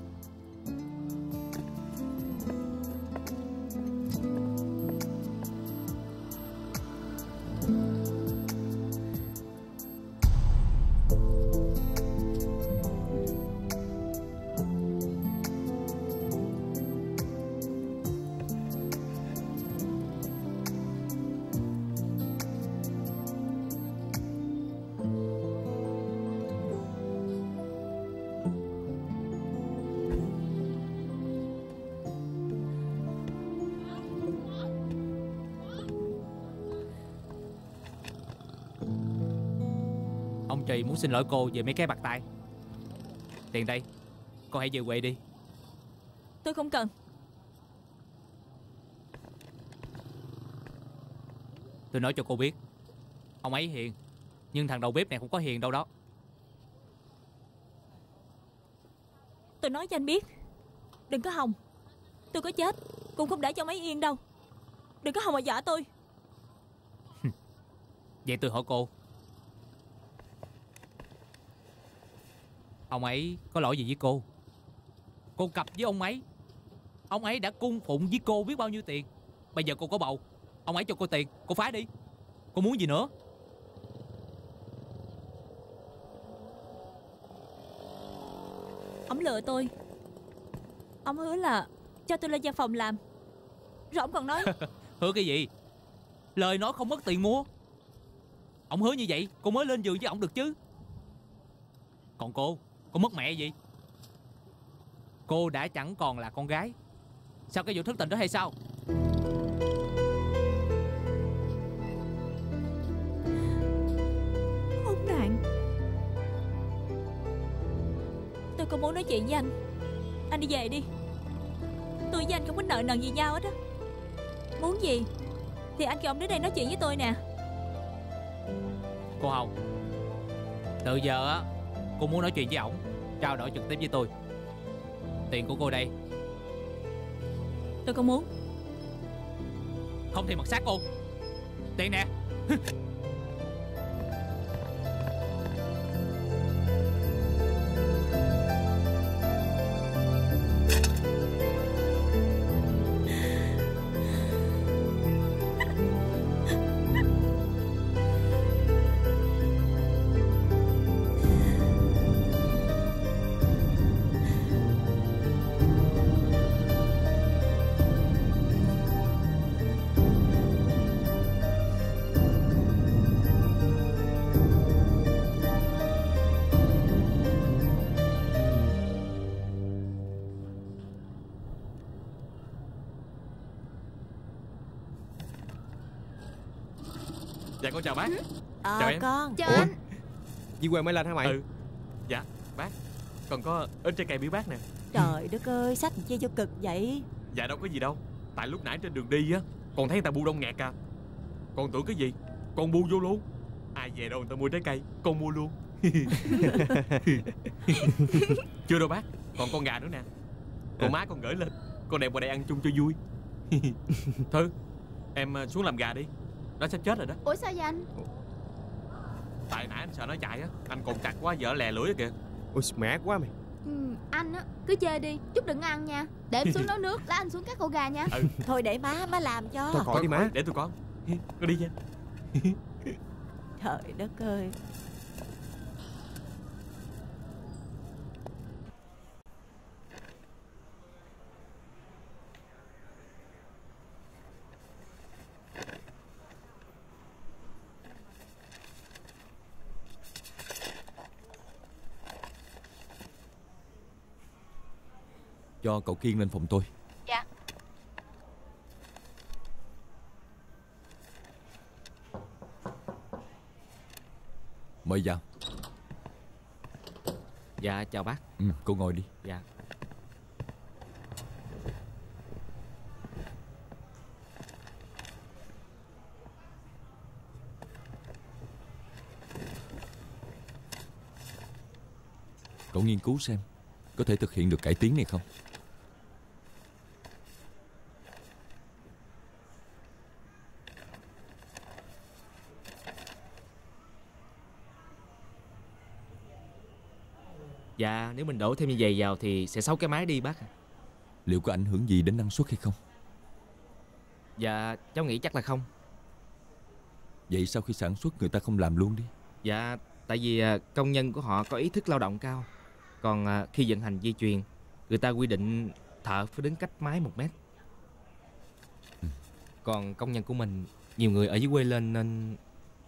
Ông Trì muốn xin lỗi cô về mấy cái bạc tay. Tiền đây, cô hãy về quê đi. Tôi không cần. Tôi nói cho cô biết, ông ấy hiền, nhưng thằng đầu bếp này không có hiền đâu đó. Tôi nói cho anh biết, đừng có hòng. Tôi có chết cũng không để cho mấy yên đâu. Đừng có hòng mà dọa tôi. Vậy tôi hỏi cô, ông ấy có lỗi gì với cô? Cô cặp với ông ấy, ông ấy đã cung phụng với cô biết bao nhiêu tiền. Bây giờ cô có bầu, ông ấy cho cô tiền, cô phá đi. Cô muốn gì nữa? Ông lừa tôi. Ông hứa là cho tôi lên văn phòng làm. Rồi ông còn nói Hứa cái gì? Lời nói không mất tiền mua. Ông hứa như vậy cô mới lên giường với ông được chứ. Còn cô, cô mất mẹ gì? Cô đã chẳng còn là con gái. Sao cái vụ thất tình đó hay sao? Khốn nạn. Tôi không muốn nói chuyện với anh. Anh đi về đi. Tôi với anh không có nợ nần gì nhau hết á. Muốn gì thì anh kêu ông đến đây nói chuyện với tôi nè. Cô Hồng, từ giờ á, cô muốn nói chuyện với ổng, trao đổi trực tiếp với tôi. Tiền của cô đây. Tôi không muốn. Không thì mặc sát cô. Tiền nè. Dạ con chào bác. Ờ Chào em. con. Chào Ủa? anh. Di quê mới lên hả mày? Ừ. Dạ bác, còn có ít trái cây biếu bác nè. Trời đất ơi, sách chi cho cực vậy. Dạ đâu có gì đâu. Tại lúc nãy trên đường đi á, còn thấy người ta bu đông nghẹt à. Con tưởng cái gì, con bu vô luôn. Ai về đâu người ta mua trái cây, con mua luôn. Chưa đâu bác, còn con gà nữa nè. Con má con gửi lên, con đem qua đây ăn chung cho vui. Thư, em xuống làm gà đi. Nó sắp chết rồi đó. Ủa sao vậy anh? Tại nãy anh sợ nó chạy á, anh còn chặt quá dở lè lưỡi kìa. Ôi mẹ quá mày. Ừ, anh á cứ chê đi, chút đừng ăn nha. Để em xuống nấu nước, lát anh xuống cắt cổ gà nha. Ừ. Thôi để má, má làm cho. Thôi khỏi đi má. Để tôi con. Con đi nha. Trời đất ơi. Cho cậu Kiên lên phòng tôi. Dạ. Mời vào. Dạ chào bác. Ừ, cô ngồi đi. Dạ. Cậu nghiên cứu xem có thể thực hiện được cải tiến này không. Dạ, nếu mình đổ thêm như vậy vào thì sẽ xấu cái máy đi bác. Liệu có ảnh hưởng gì đến năng suất hay không? Dạ, cháu nghĩ chắc là không. Vậy sau khi sản xuất người ta không làm luôn đi? Dạ, tại vì công nhân của họ có ý thức lao động cao. Còn khi vận hành dây chuyền, người ta quy định thợ phải đứng cách máy một mét. ừ. Còn công nhân của mình nhiều người ở dưới quê lên nên...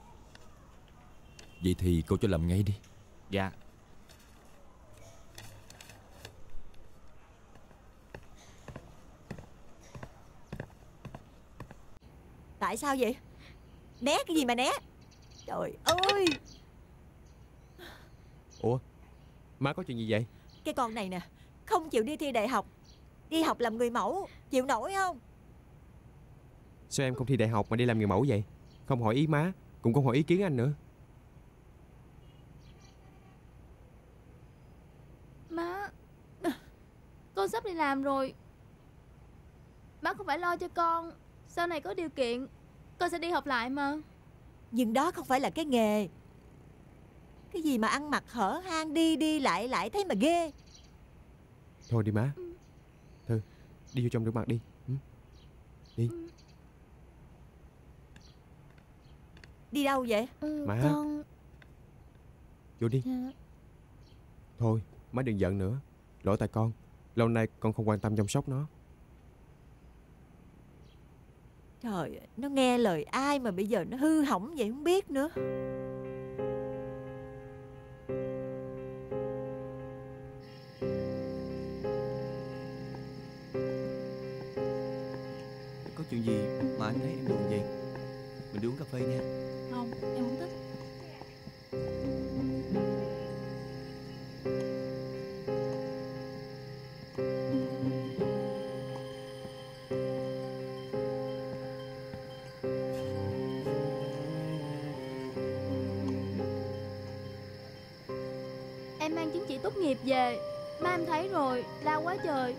Vậy thì cô cho làm ngay đi. Dạ. Tại sao vậy? Né cái gì mà né? Trời ơi! Ủa, má có chuyện gì vậy? Cái con này nè, không chịu đi thi đại học, đi học làm người mẫu, chịu nổi không? Sao em không thi đại học mà đi làm người mẫu vậy? Không hỏi ý má, cũng không hỏi ý kiến anh nữa. Má, con sắp đi làm rồi. Má không phải lo cho con, sau này có điều kiện con sẽ đi học lại mà. Nhưng đó không phải là cái nghề. Cái gì mà ăn mặc hở hang đi đi lại lại thấy mà ghê. Thôi đi má. Thư, đi vô trong rửa mặt đi. ừ. Đi. Đi đâu vậy? ừ, Má. Con... Vô đi. Dạ. Thôi, má đừng giận nữa. Lỗi tại con. Lâu nay con không quan tâm chăm sóc nó. Trời, nó nghe lời ai mà bây giờ nó hư hỏng vậy không biết nữa. Có chuyện gì mà anh thấy em buồn vậy? Mình đi uống cà phê nha. Không, em không thích. Em mang chứng chỉ tốt nghiệp về, má em thấy rồi, la quá trời.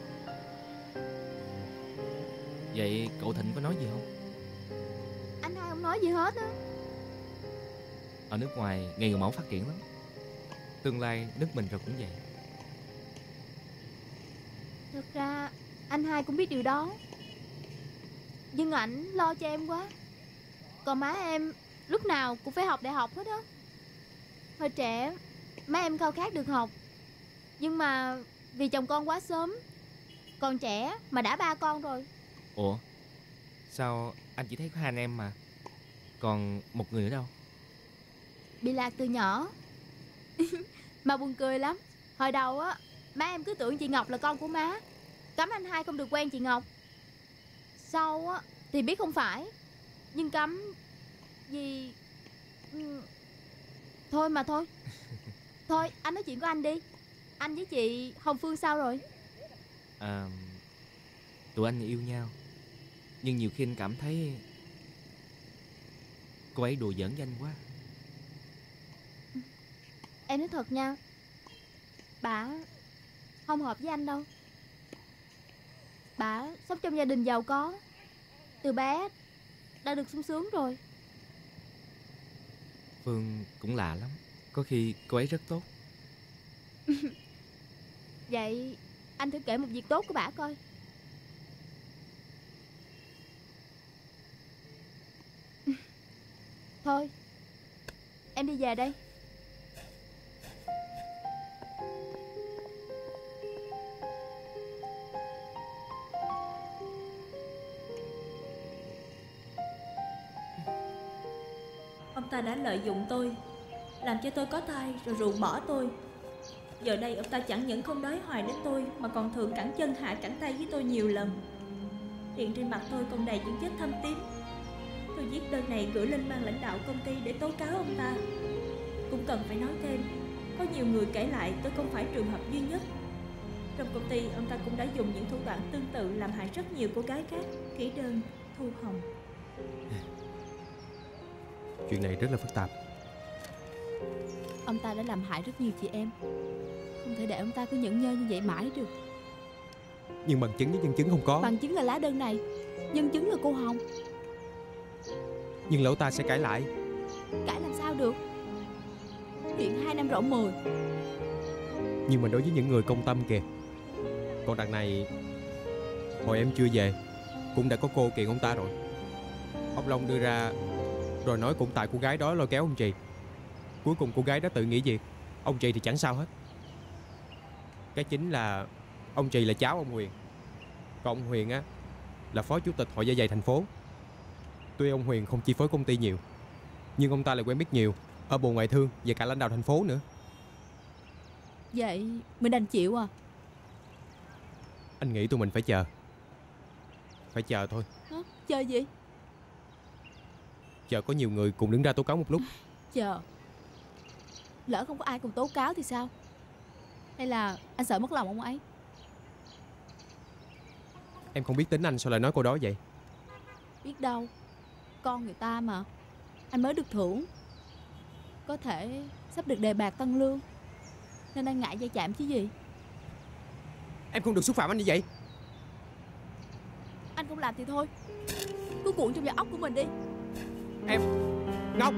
Vậy cậu Thịnh có nói gì không? Anh hai không nói gì hết á. Ở nước ngoài nghề người mẫu phát triển lắm. Tương lai nước mình rồi cũng vậy. Thực ra anh hai cũng biết điều đó, nhưng ảnh lo cho em quá. Còn má em lúc nào cũng phải học đại học hết á. Hồi trẻ má em khao khát được học, nhưng mà vì chồng con quá sớm, còn trẻ mà đã ba con rồi. Ủa, sao anh chỉ thấy có hai anh em mà, còn một người nữa đâu? Bị lạc từ nhỏ. Mà buồn cười lắm. Hồi đầu á, má em cứ tưởng chị Ngọc là con của má, cấm anh hai không được quen chị Ngọc. Sau á thì biết không phải, nhưng cấm vì... Thôi mà thôi. Thôi anh nói chuyện của anh đi. Anh với chị Hồng Phương sao rồi? À, tụi anh yêu nhau, nhưng nhiều khi anh cảm thấy cô ấy đùa giỡn với anh quá. Em nói thật nha, bà không hợp với anh đâu. Bà sống trong gia đình giàu có, từ bé đã được sung sướng rồi. Phương cũng lạ lắm, có khi cô ấy rất tốt. Vậy anh thử kể một việc tốt của bà coi. Thôi em đi về đây. Ông ta đã lợi dụng tôi, làm cho tôi có thai rồi ruồng bỏ tôi. Giờ đây ông ta chẳng những không đói hoài đến tôi, mà còn thượng cẳng chân hạ cẳng tay với tôi nhiều lần. Hiện trên mặt tôi còn đầy những vết thâm tím. Tôi viết đơn này gửi lên ban lãnh đạo công ty để tố cáo ông ta. Cũng cần phải nói thêm, có nhiều người kể lại tôi không phải trường hợp duy nhất. Trong công ty, ông ta cũng đã dùng những thủ đoạn tương tự làm hại rất nhiều cô gái khác. Ký đơn Thu Hồng. Chuyện này rất là phức tạp. Ông ta đã làm hại rất nhiều chị em, không thể để ông ta cứ nhẫn nhơ như vậy mãi được. Nhưng bằng chứng với nhân chứng không có. Bằng chứng là lá đơn này, nhân chứng là cô Hồng. Nhưng lỗ ta sẽ cãi lại. Cãi làm sao được? Chuyện hai năm rộng mười. Nhưng mà đối với những người công tâm kìa. Còn đằng này, hồi em chưa về cũng đã có cô kiện ông ta rồi. Ông Long đưa ra rồi nói cũng tại cô gái đó lôi kéo ông Trì. Cuối cùng cô gái đó tự nghỉ việc. Ông Trì thì chẳng sao hết. Cái chính là ông Trì là cháu ông Huyền, còn ông Huyền á là phó chủ tịch hội da giày thành phố. Tuy ông Huyền không chi phối công ty nhiều, nhưng ông ta lại quen biết nhiều ở bộ ngoại thương và cả lãnh đạo thành phố nữa. Vậy mình đành chịu à? Anh nghĩ tụi mình phải chờ. Phải chờ thôi. Hả? Chờ gì? Chờ có nhiều người cùng đứng ra tố cáo một lúc. Chờ. Lỡ không có ai cùng tố cáo thì sao? Hay là anh sợ mất lòng ông ấy? Em không biết tính anh sao lại nói câu đó vậy? Biết đâu, con người ta mà. Anh mới được thưởng, có thể sắp được đề bạt tăng lương, nên anh ngại va chạm chứ gì. Em không được xúc phạm anh như vậy. Anh không làm thì thôi, cứ cuộn trong vỏ óc của mình đi. Em Ngọc.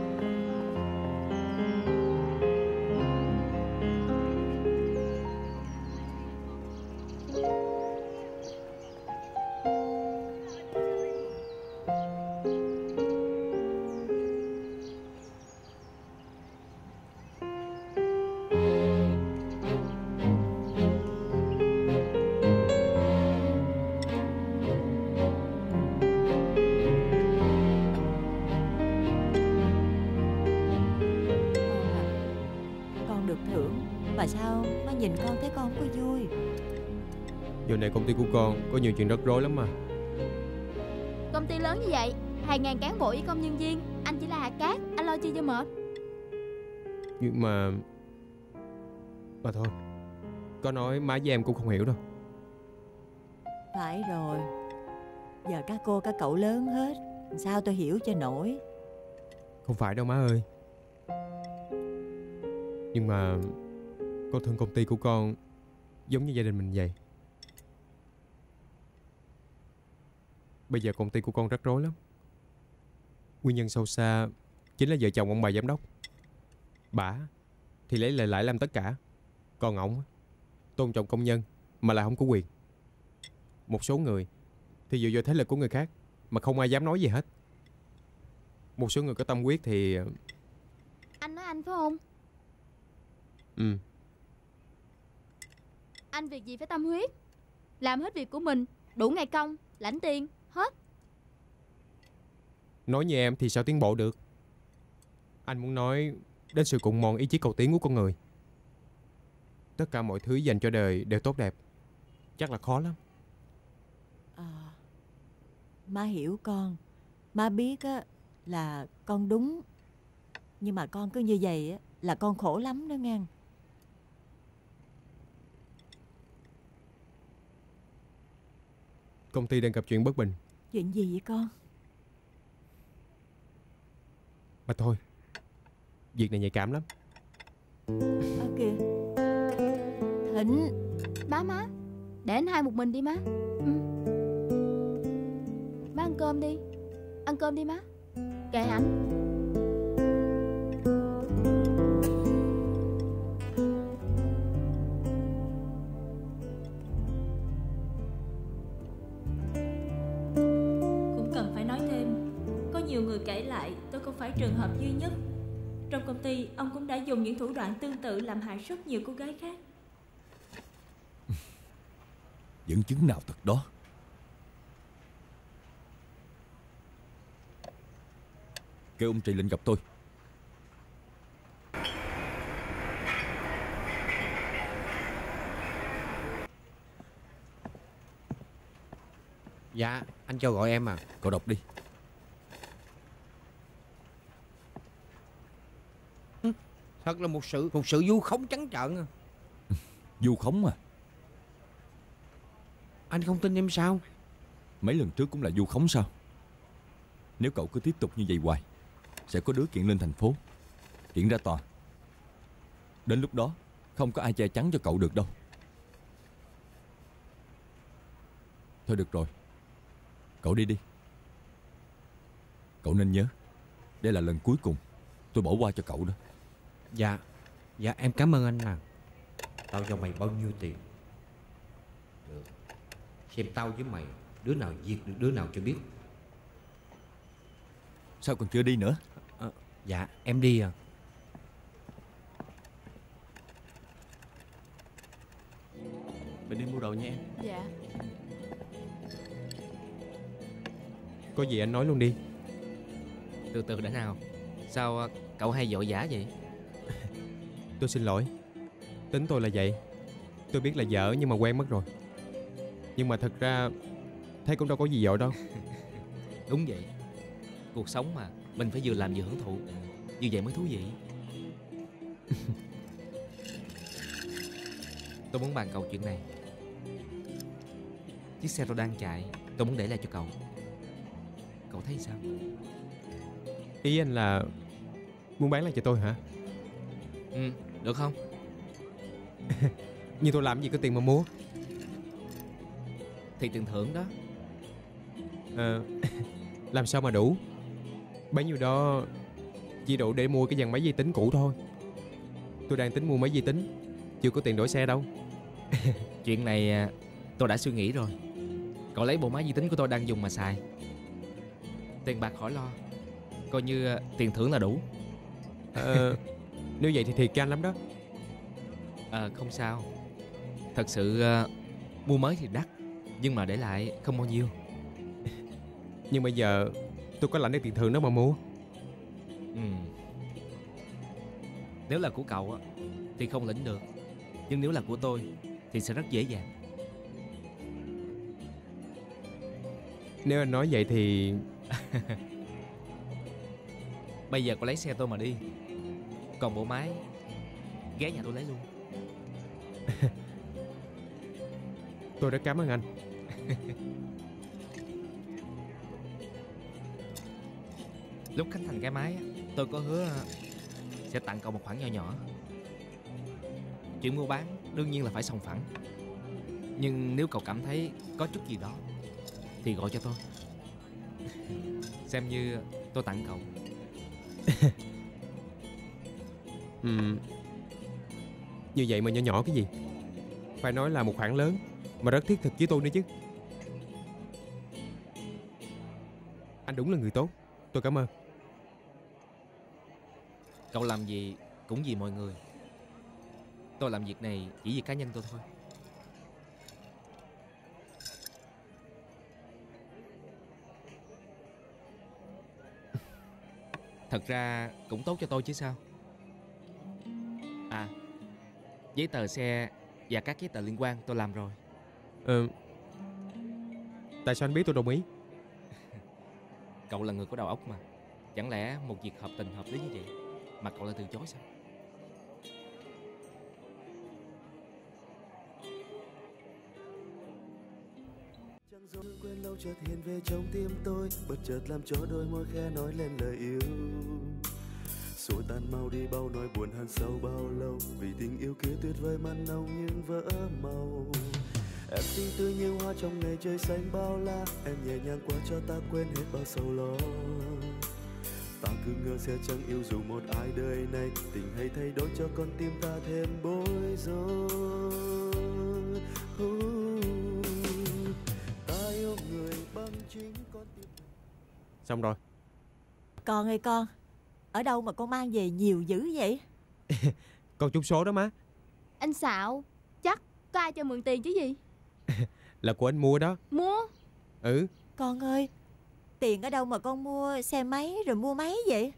Mà sao má nhìn con thấy con không có vui? Giờ này công ty của con có nhiều chuyện rắc rối lắm mà. Công ty lớn như vậy, hàng ngàn cán bộ với công nhân viên, anh chỉ là hạt cát, anh lo chi cho mệt. Nhưng mà Mà thôi, có nói má với em cũng không hiểu đâu. Phải rồi, giờ các cô các cậu lớn hết, sao tôi hiểu cho nổi. Không phải đâu má ơi. Nhưng mà con thân công ty của con giống như gia đình mình vậy. Bây giờ công ty của con rắc rối lắm. Nguyên nhân sâu xa chính là vợ chồng ông bà giám đốc. Bả thì lấy lời lãi làm tất cả, còn ổng tôn trọng công nhân mà lại không có quyền. Một số người thì dựa vào thế lực của người khác mà không ai dám nói gì hết. Một số người có tâm huyết thì... Anh nói anh phải không? Ừ. Anh việc gì phải tâm huyết, làm hết việc của mình, đủ ngày công, lãnh tiền, hết. Nói như em thì sao tiến bộ được. Anh muốn nói đến sự cuộn mòn ý chí cầu tiến của con người. Tất cả mọi thứ dành cho đời đều tốt đẹp, chắc là khó lắm. À, má hiểu con. Má biết á là con đúng, nhưng mà con cứ như vậy á là con khổ lắm đó nghe. Công ty đang gặp chuyện bất bình. Chuyện gì vậy con? Mà thôi, việc này nhạy cảm lắm. Ở kìa Thịnh. Má má, để anh hai một mình đi má. Ừ. Má ăn cơm đi. Ăn cơm đi má. Kệ anh. Nhiều người kể lại tôi không phải trường hợp duy nhất. Trong công ty ông cũng đã dùng những thủ đoạn tương tự làm hại rất nhiều cô gái khác. Dẫn chứng nào thật đó? Kêu ông Trì lên gặp tôi. Dạ, anh cho gọi em à. Cậu đọc đi. Thật là một sự một sự vu khống trắng trợn à. Vu khống à? Anh không tin em sao? Mấy lần trước cũng là vu khống sao? Nếu cậu cứ tiếp tục như vậy hoài, sẽ có đứa kiện lên thành phố, kiện ra tòa. Đến lúc đó không có ai che chắn cho cậu được đâu. Thôi được rồi, cậu đi đi. Cậu nên nhớ, đây là lần cuối cùng tôi bỏ qua cho cậu đó. Dạ, dạ em cảm ơn anh à. Tao cho mày bao nhiêu tiền? Được. Xem tao với mày đứa nào diệt được đứa nào cho biết. Sao còn chưa đi nữa? À, dạ em đi à. Mình đi mua đồ nha em. Dạ. Có gì anh nói luôn đi. Từ từ đã nào. Sao cậu hay vội vã vậy? Tôi xin lỗi. Tính tôi là vậy. Tôi biết là dở nhưng mà quen mất rồi. Nhưng mà thật ra thấy cũng đâu có gì vội đâu. Đúng vậy. Cuộc sống mà, mình phải vừa làm vừa hưởng thụ. Như vậy mới thú vị. Tôi muốn bàn cậu chuyện này. Chiếc xe tôi đang chạy, tôi muốn để lại cho cậu. Cậu thấy sao? Ý anh là muốn bán lại cho tôi hả? Ừ, được không? Nhưng tôi làm gì có tiền mà mua. Thì tiền thưởng đó. À, làm sao mà đủ. Bấy nhiêu đó chỉ đủ để mua cái dàn máy vi tính cũ thôi. Tôi đang tính mua máy vi tính, chưa có tiền đổi xe đâu. Chuyện này tôi đã suy nghĩ rồi. Cậu lấy bộ máy vi tính của tôi đang dùng mà xài. Tiền bạc khỏi lo. Coi như tiền thưởng là đủ. À, nếu vậy thì thiệt cho anh lắm đó. À, không sao. Thật sự uh, mua mới thì đắt, nhưng mà để lại không bao nhiêu. Nhưng bây giờ tôi có lãnh được tiền thưởng đó mà mua. Ừ. Nếu là của cậu á thì không lĩnh được. Nhưng nếu là của tôi thì sẽ rất dễ dàng. Nếu anh nói vậy thì bây giờ cậu lấy xe tôi mà đi. Còn bộ máy ghé nhà tôi lấy luôn. Tôi rất cảm ơn anh. Lúc khánh thành cái máy tôi có hứa sẽ tặng cậu một khoản nho nhỏ. Chuyện mua bán đương nhiên là phải sòng phẳng. Nhưng nếu cậu cảm thấy có chút gì đó thì gọi cho tôi. Xem như tôi tặng cậu. Ừ. Như vậy mà nhỏ nhỏ cái gì. Phải nói là một khoản lớn mà rất thiết thực với tôi nữa chứ. Anh đúng là người tốt. Tôi cảm ơn. Cậu làm gì cũng vì mọi người. Tôi làm việc này chỉ vì cá nhân tôi thôi. Thật ra cũng tốt cho tôi chứ sao. À, giấy tờ xe và các giấy tờ liên quan tôi làm rồi. Ờ, tại sao anh biết tôi đồng ý? Cậu là người có đầu óc mà. Chẳng lẽ một việc hợp tình hợp lý như vậy mà cậu lại từ chối sao? Quên lâu chợt hiện về trong tim tôi, bất chợt làm cho đôi môi khẽ nói lên lời yêu. Xua tan mau đi bao nỗi buồn hằn sâu bao lâu, vì tình yêu kia tuyệt vời mặn nồng nhưng vỡ màu. Em xinh tươi như hoa trong ngày trời xanh bao la, em nhẹ nhàng qua cho ta quên hết bao sầu lo. Ta cứ ngỡ sẽ chẳng yêu dù một ai đời này, tình hay thay đổi cho con tim ta thêm bối rối. Ta yêu người bằng chính con tim. Xong rồi. Con ơi con, ở đâu mà con mang về nhiều dữ vậy? Con trúng số đó má. Anh xạo, chắc có ai cho mượn tiền chứ gì? Là của anh mua đó. Mua? Ừ. Con ơi, tiền ở đâu mà con mua xe máy rồi mua máy vậy?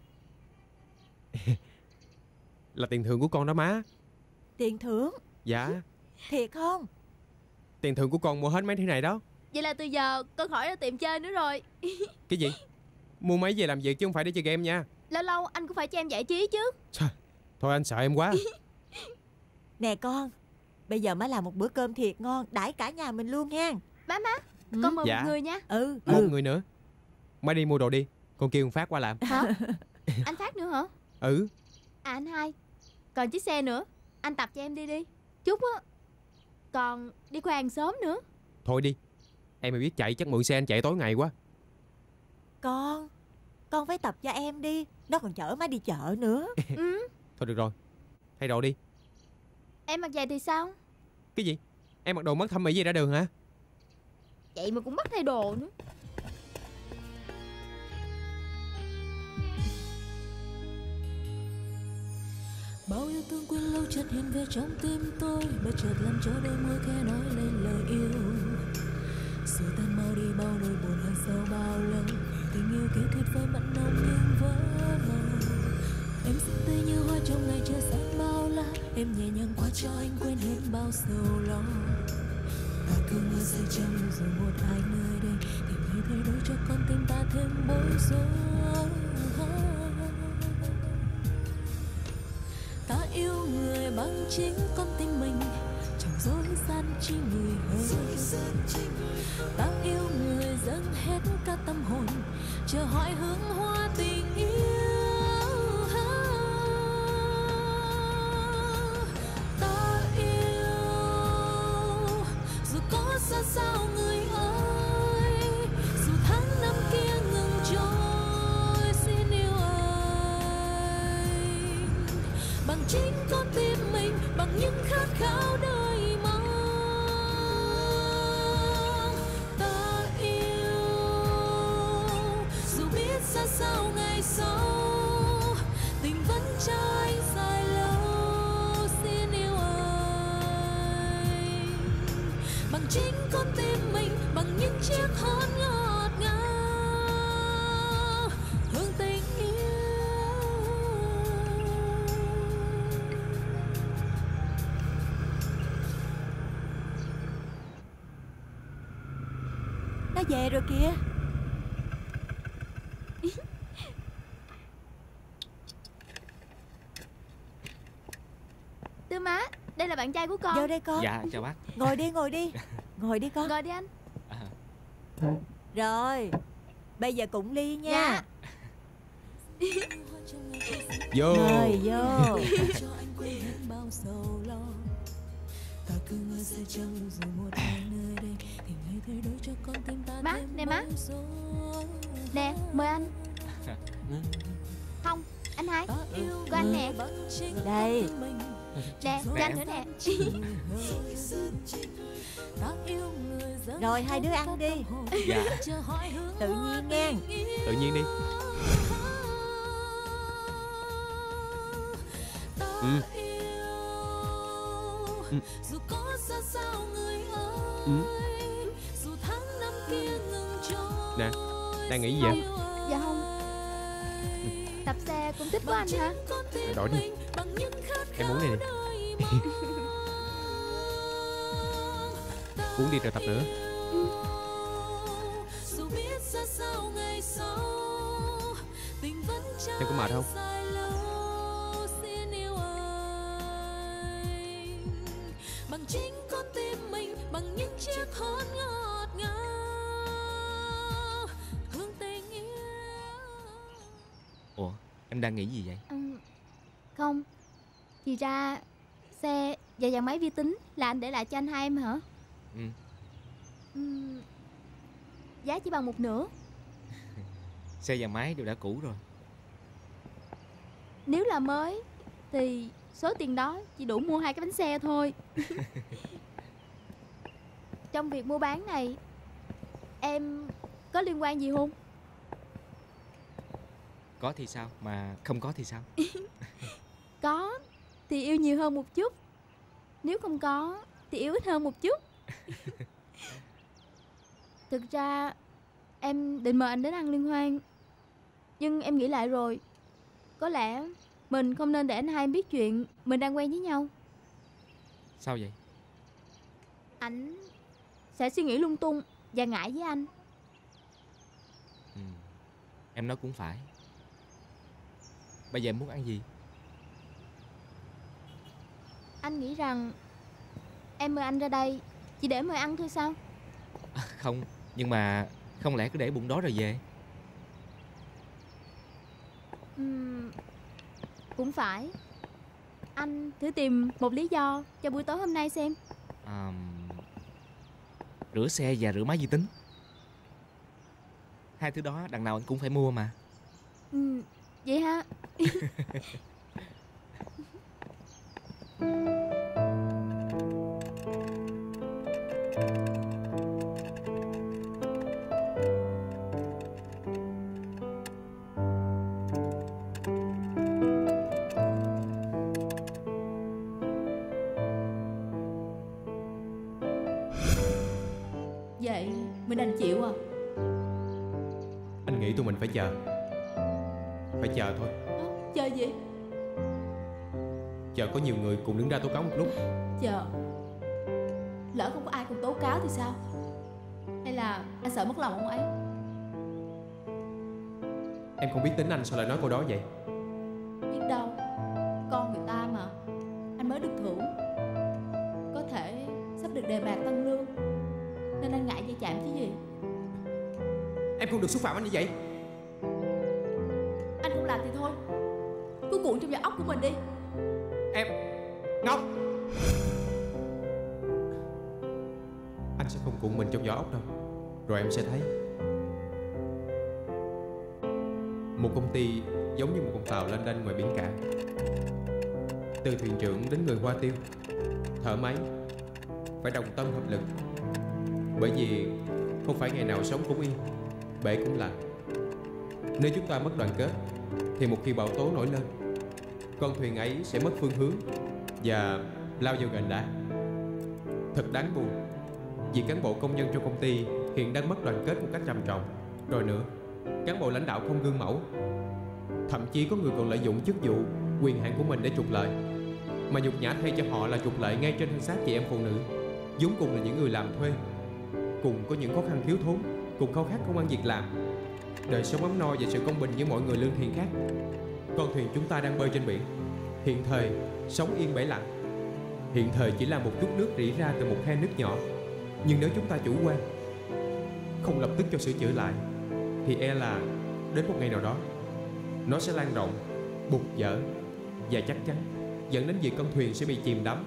Là tiền thưởng của con đó má. Tiền thưởng? Dạ. Thiệt không? Tiền thưởng của con mua hết mấy thứ này đó. Vậy là từ giờ con khỏi ra tiệm chơi nữa rồi. Cái gì? Mua máy về làm việc chứ không phải để chơi game nha. Lâu lâu anh cũng phải cho em giải trí chứ. Trời, thôi anh sợ em quá. Nè con, bây giờ má làm một bữa cơm thiệt ngon, đãi cả nhà mình luôn nha. Má má, ừ. con mời dạ. một người nha. Ừ, Một ừ. người nữa. Má đi mua đồ đi, con kêu Phát qua làm. Hả? Anh Phát nữa hả? Ừ. À anh hai, còn chiếc xe nữa, anh tập cho em đi đi. Chút á. Còn đi qua hàng xóm nữa. Thôi đi, em mà biết chạy chắc mượn xe anh chạy tối ngày quá. Con, con phải tập cho em đi. Nó còn chở má đi chợ nữa. Ừ. Thôi được rồi, thay đồ đi. Em mặc vậy thì sao? Cái gì? Em mặc đồ mất thẩm mỹ gì ra đường hả? Vậy mà cũng bắt thay đồ nữa. Bao yêu thương quên lâu chợt hiện về trong tim tôi, bất chợt làm cho đôi môi khẽ nói lên lời yêu. Sự tan mau đi bao nỗi buồn hơn sau bao lâu, vì tình yêu kia tuyệt vời mặn nồng nhưng vỡ màu. Em dịu tay như hoa trong ngày chưa sáng bao la, em nhẹ nhàng qua cho anh quên hết bao sầu lo. Ta cứ ngỡ say trong rồi một ai nơi đây tìm thấy thay đổi cho con tim ta thêm bối rối. Ta yêu người bằng chính con tim mình, chẳng dối gian chi người hơn. Ta yêu người dâng hết cả tâm hồn, chờ hỏi hướng hoa tình yêu. Ta yêu dù có xa sao người ơi, dù tháng năm kia ngừng trôi, xin yêu anh bằng chính con tim mình, bằng những khát khao đời mong. Ta yêu dù biết xa sao ngày sau, tình vẫn cho anh dài lâu. Xin yêu anh bằng chính con tim mình, bằng những chiếc hôn ngọt ngào, hương tình yêu. Nó về rồi kìa. Tư má, đây là bạn trai của con. Vô đây con. Dạ chào bác. Ngồi đi, ngồi đi. Ngồi đi con. Ngồi đi anh. À. Rồi, bây giờ cũng ly nha. Dạ. Vô. Mời vô. Má, nè má. Nè, mời anh. Không, anh Hai. Của anh nè. Đây. Nè, cho anh nữa nè. Rồi hai đứa ăn đi. Dạ. Tự nhiên nghe. Tự nhiên đi. Ừ. Ừ. Ừ. Nè, đang nghĩ gì vậy? Dạ không. Tập xe cũng thích của anh hả? Đổi đi. Em uống đi nè. Uống đi rồi tập nữa. Em có mệt không? Bằng chính con tim mình, bằng những chiếc hôn ngọt ngào, hương tình yêu. Ủa, em đang nghĩ gì vậy? Ừ, không. Thì ra xe và dàn máy vi tính là anh để lại cho anh hai em hả? Ừ. Ừ, giá chỉ bằng một nửa. Xe và máy đều đã cũ rồi. Nếu là mới thì số tiền đó chỉ đủ mua hai cái bánh xe thôi. Trong việc mua bán này em có liên quan gì không? Có thì sao, mà không có thì sao? Có thì yêu nhiều hơn một chút, nếu không có thì yêu ít hơn một chút. Thực ra em định mời anh đến ăn liên hoan, nhưng em nghĩ lại rồi, có lẽ mình không nên để anh hai biết chuyện mình đang quen với nhau. Sao vậy? Anh sẽ suy nghĩ lung tung và ngại với anh. Ừ. Em nói cũng phải. Bây giờ em muốn ăn gì? Anh nghĩ rằng em mời anh ra đây chỉ để mời ăn thôi sao? À, không, nhưng mà không lẽ cứ để bụng đói rồi về? Uhm, cũng phải. Anh thử tìm một lý do cho buổi tối hôm nay xem. À, rửa xe và rửa máy vi tính. Hai thứ đó đằng nào anh cũng phải mua mà. Ừ, vậy ha. Mình đành chịu à? Anh nghĩ tụi mình phải chờ. Phải chờ thôi. Chờ gì? Chờ có nhiều người cùng đứng ra tố cáo một lúc. Chờ lỡ không có ai cùng tố cáo thì sao? Hay là anh sợ mất lòng ông ấy? Em không biết tính anh sao lại nói câu đó vậy? Biết đâu, con người ta mà. Anh mới được thưởng, có thể sắp được đề bạt tăng lương, nên anh ngại va chạm chứ gì. Em không được xúc phạm anh như vậy. Anh không làm thì thôi, cứ cuộn trong vỏ óc của mình đi. Em Ngọc, anh sẽ không cuộn mình trong vỏ óc đâu. Rồi em sẽ thấy một công ty giống như một con tàu lênh đênh ngoài biển cả. Từ thuyền trưởng đến người hoa tiêu, thợ máy phải đồng tâm hợp lực. Bởi vì không phải ngày nào sống cũng yên, bể cũng lạnh. Nếu chúng ta mất đoàn kết thì một khi bão tố nổi lên, con thuyền ấy sẽ mất phương hướng và lao vào gành đá. Thật đáng buồn vì cán bộ công nhân trong công ty hiện đang mất đoàn kết một cách trầm trọng. Rồi nữa, cán bộ lãnh đạo không gương mẫu. Thậm chí có người còn lợi dụng chức vụ, quyền hạn của mình để trục lợi. Mà nhục nhã thay cho họ là trục lợi ngay trên thân xác chị em phụ nữ, vốn cùng là những người làm thuê, cùng có những khó khăn thiếu thốn, cùng khao khát công ăn việc làm, đời sống ấm no và sự công bình như mọi người lương thiện khác. Con thuyền chúng ta đang bơi trên biển, hiện thời sóng yên bể lặng. Hiện thời chỉ là một chút nước rỉ ra từ một khe nước nhỏ. Nhưng nếu chúng ta chủ quan, không lập tức cho sửa chữa lại, thì e là đến một ngày nào đó nó sẽ lan rộng, bục dở và chắc chắn dẫn đến việc con thuyền sẽ bị chìm đắm.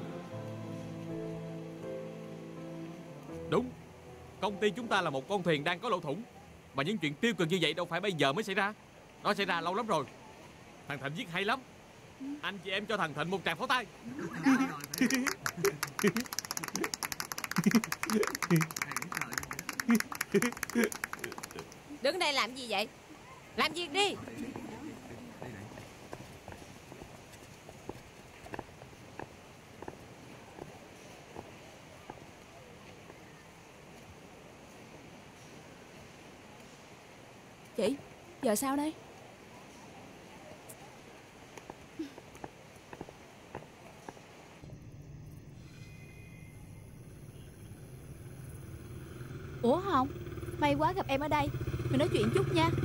Đúng, công ty chúng ta là một con thuyền đang có lỗ thủng. Mà những chuyện tiêu cực như vậy đâu phải bây giờ mới xảy ra. Nó xảy ra lâu lắm rồi. Thằng Thịnh viết hay lắm. Anh chị em cho thằng Thịnh một tràng pháo tay. Đứng đây làm gì vậy? Làm việc đi. Chị, giờ sao đây? Ủa Hồng, may quá gặp em ở đây. Mình nói chuyện chút nha.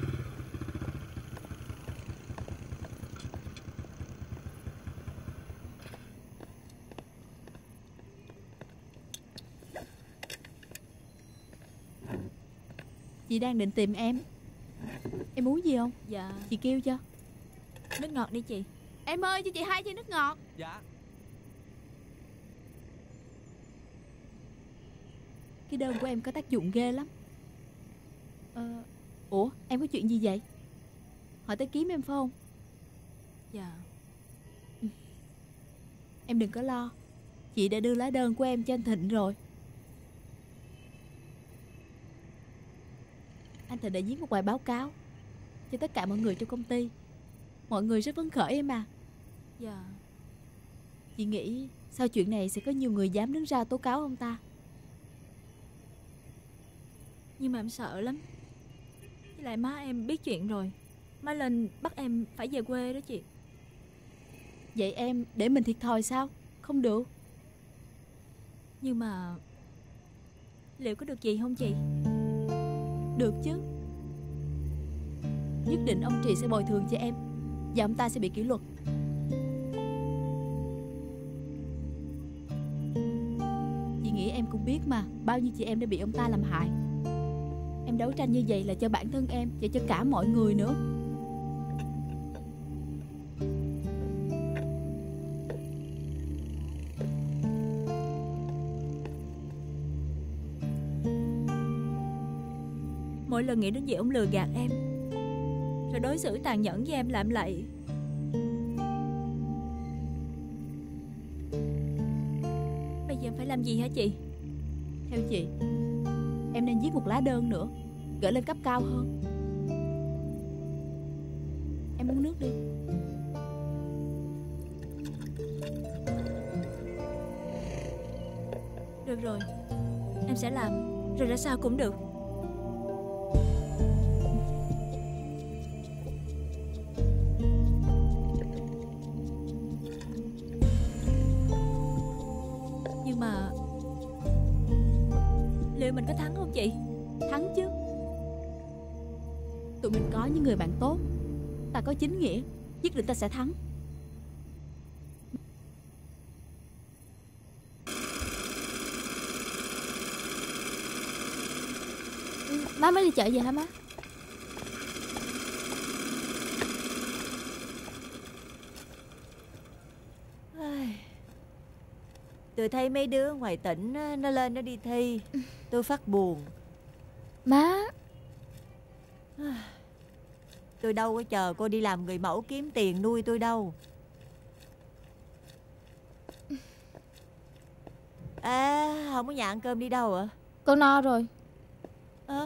Chị đang định tìm em. Em muốn gì không? Dạ. Chị kêu cho. Nước ngọt đi chị. Em ơi, cho chị hai chai nước ngọt. Dạ. Cái đơn của em có tác dụng ghê lắm. Ờ, ủa, em có chuyện gì vậy? Họ tới kiếm em phải không? Dạ. Em đừng có lo. Chị đã đưa lá đơn của em cho anh Thịnh rồi. Anh Thịnh đã viết một bài báo cáo cho tất cả mọi người trong công ty. Mọi người rất phấn khởi em à. Dạ. Chị nghĩ sau chuyện này sẽ có nhiều người dám đứng ra tố cáo ông ta. Nhưng mà em sợ lắm. Với lại má em biết chuyện rồi. Má lên bắt em phải về quê đó chị. Vậy em để mình thiệt thòi sao? Không được. Nhưng mà liệu có được gì không chị? Được chứ. Nhất định ông Trì sẽ bồi thường cho em, và ông ta sẽ bị kỷ luật. Chị nghĩ em cũng biết mà, bao nhiêu chị em đã bị ông ta làm hại. Em đấu tranh như vậy là cho bản thân em và cho cả mọi người nữa. Mỗi lần nghĩ đến việc ông lừa gạt em, rồi đối xử tàn nhẫn với em làm lạy, bây giờ em phải làm gì hả chị? Theo chị, em nên viết một lá đơn nữa, gửi lên cấp cao hơn. Em uống nước đi. Được rồi, em sẽ làm, rồi ra sao cũng được. liệu mình có thắng không chị? Thắng chứ. Tụi mình có những người bạn tốt, ta có chính nghĩa, nhất định ta sẽ thắng. Má mới đi chợ về hả má? Tôi thấy mấy đứa ngoài tỉnh á, nó lên nó đi thi. Tôi phát buồn. Má, tôi đâu có chờ cô đi làm người mẫu kiếm tiền nuôi tôi đâu. À, không có nhà ăn cơm đi đâu ạ? Con no rồi. Ơ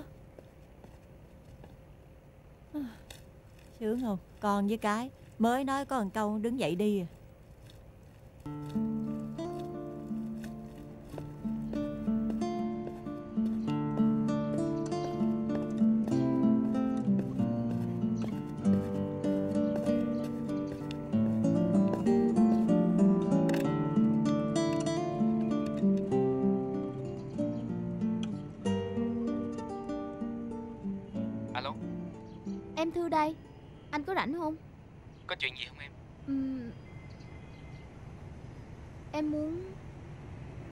à? Sướng không? Con với cái mới nói có một câu đứng dậy đi à. Alo, Em Thư đây. Anh có rảnh không? có chuyện gì không em? Ừm, Em muốn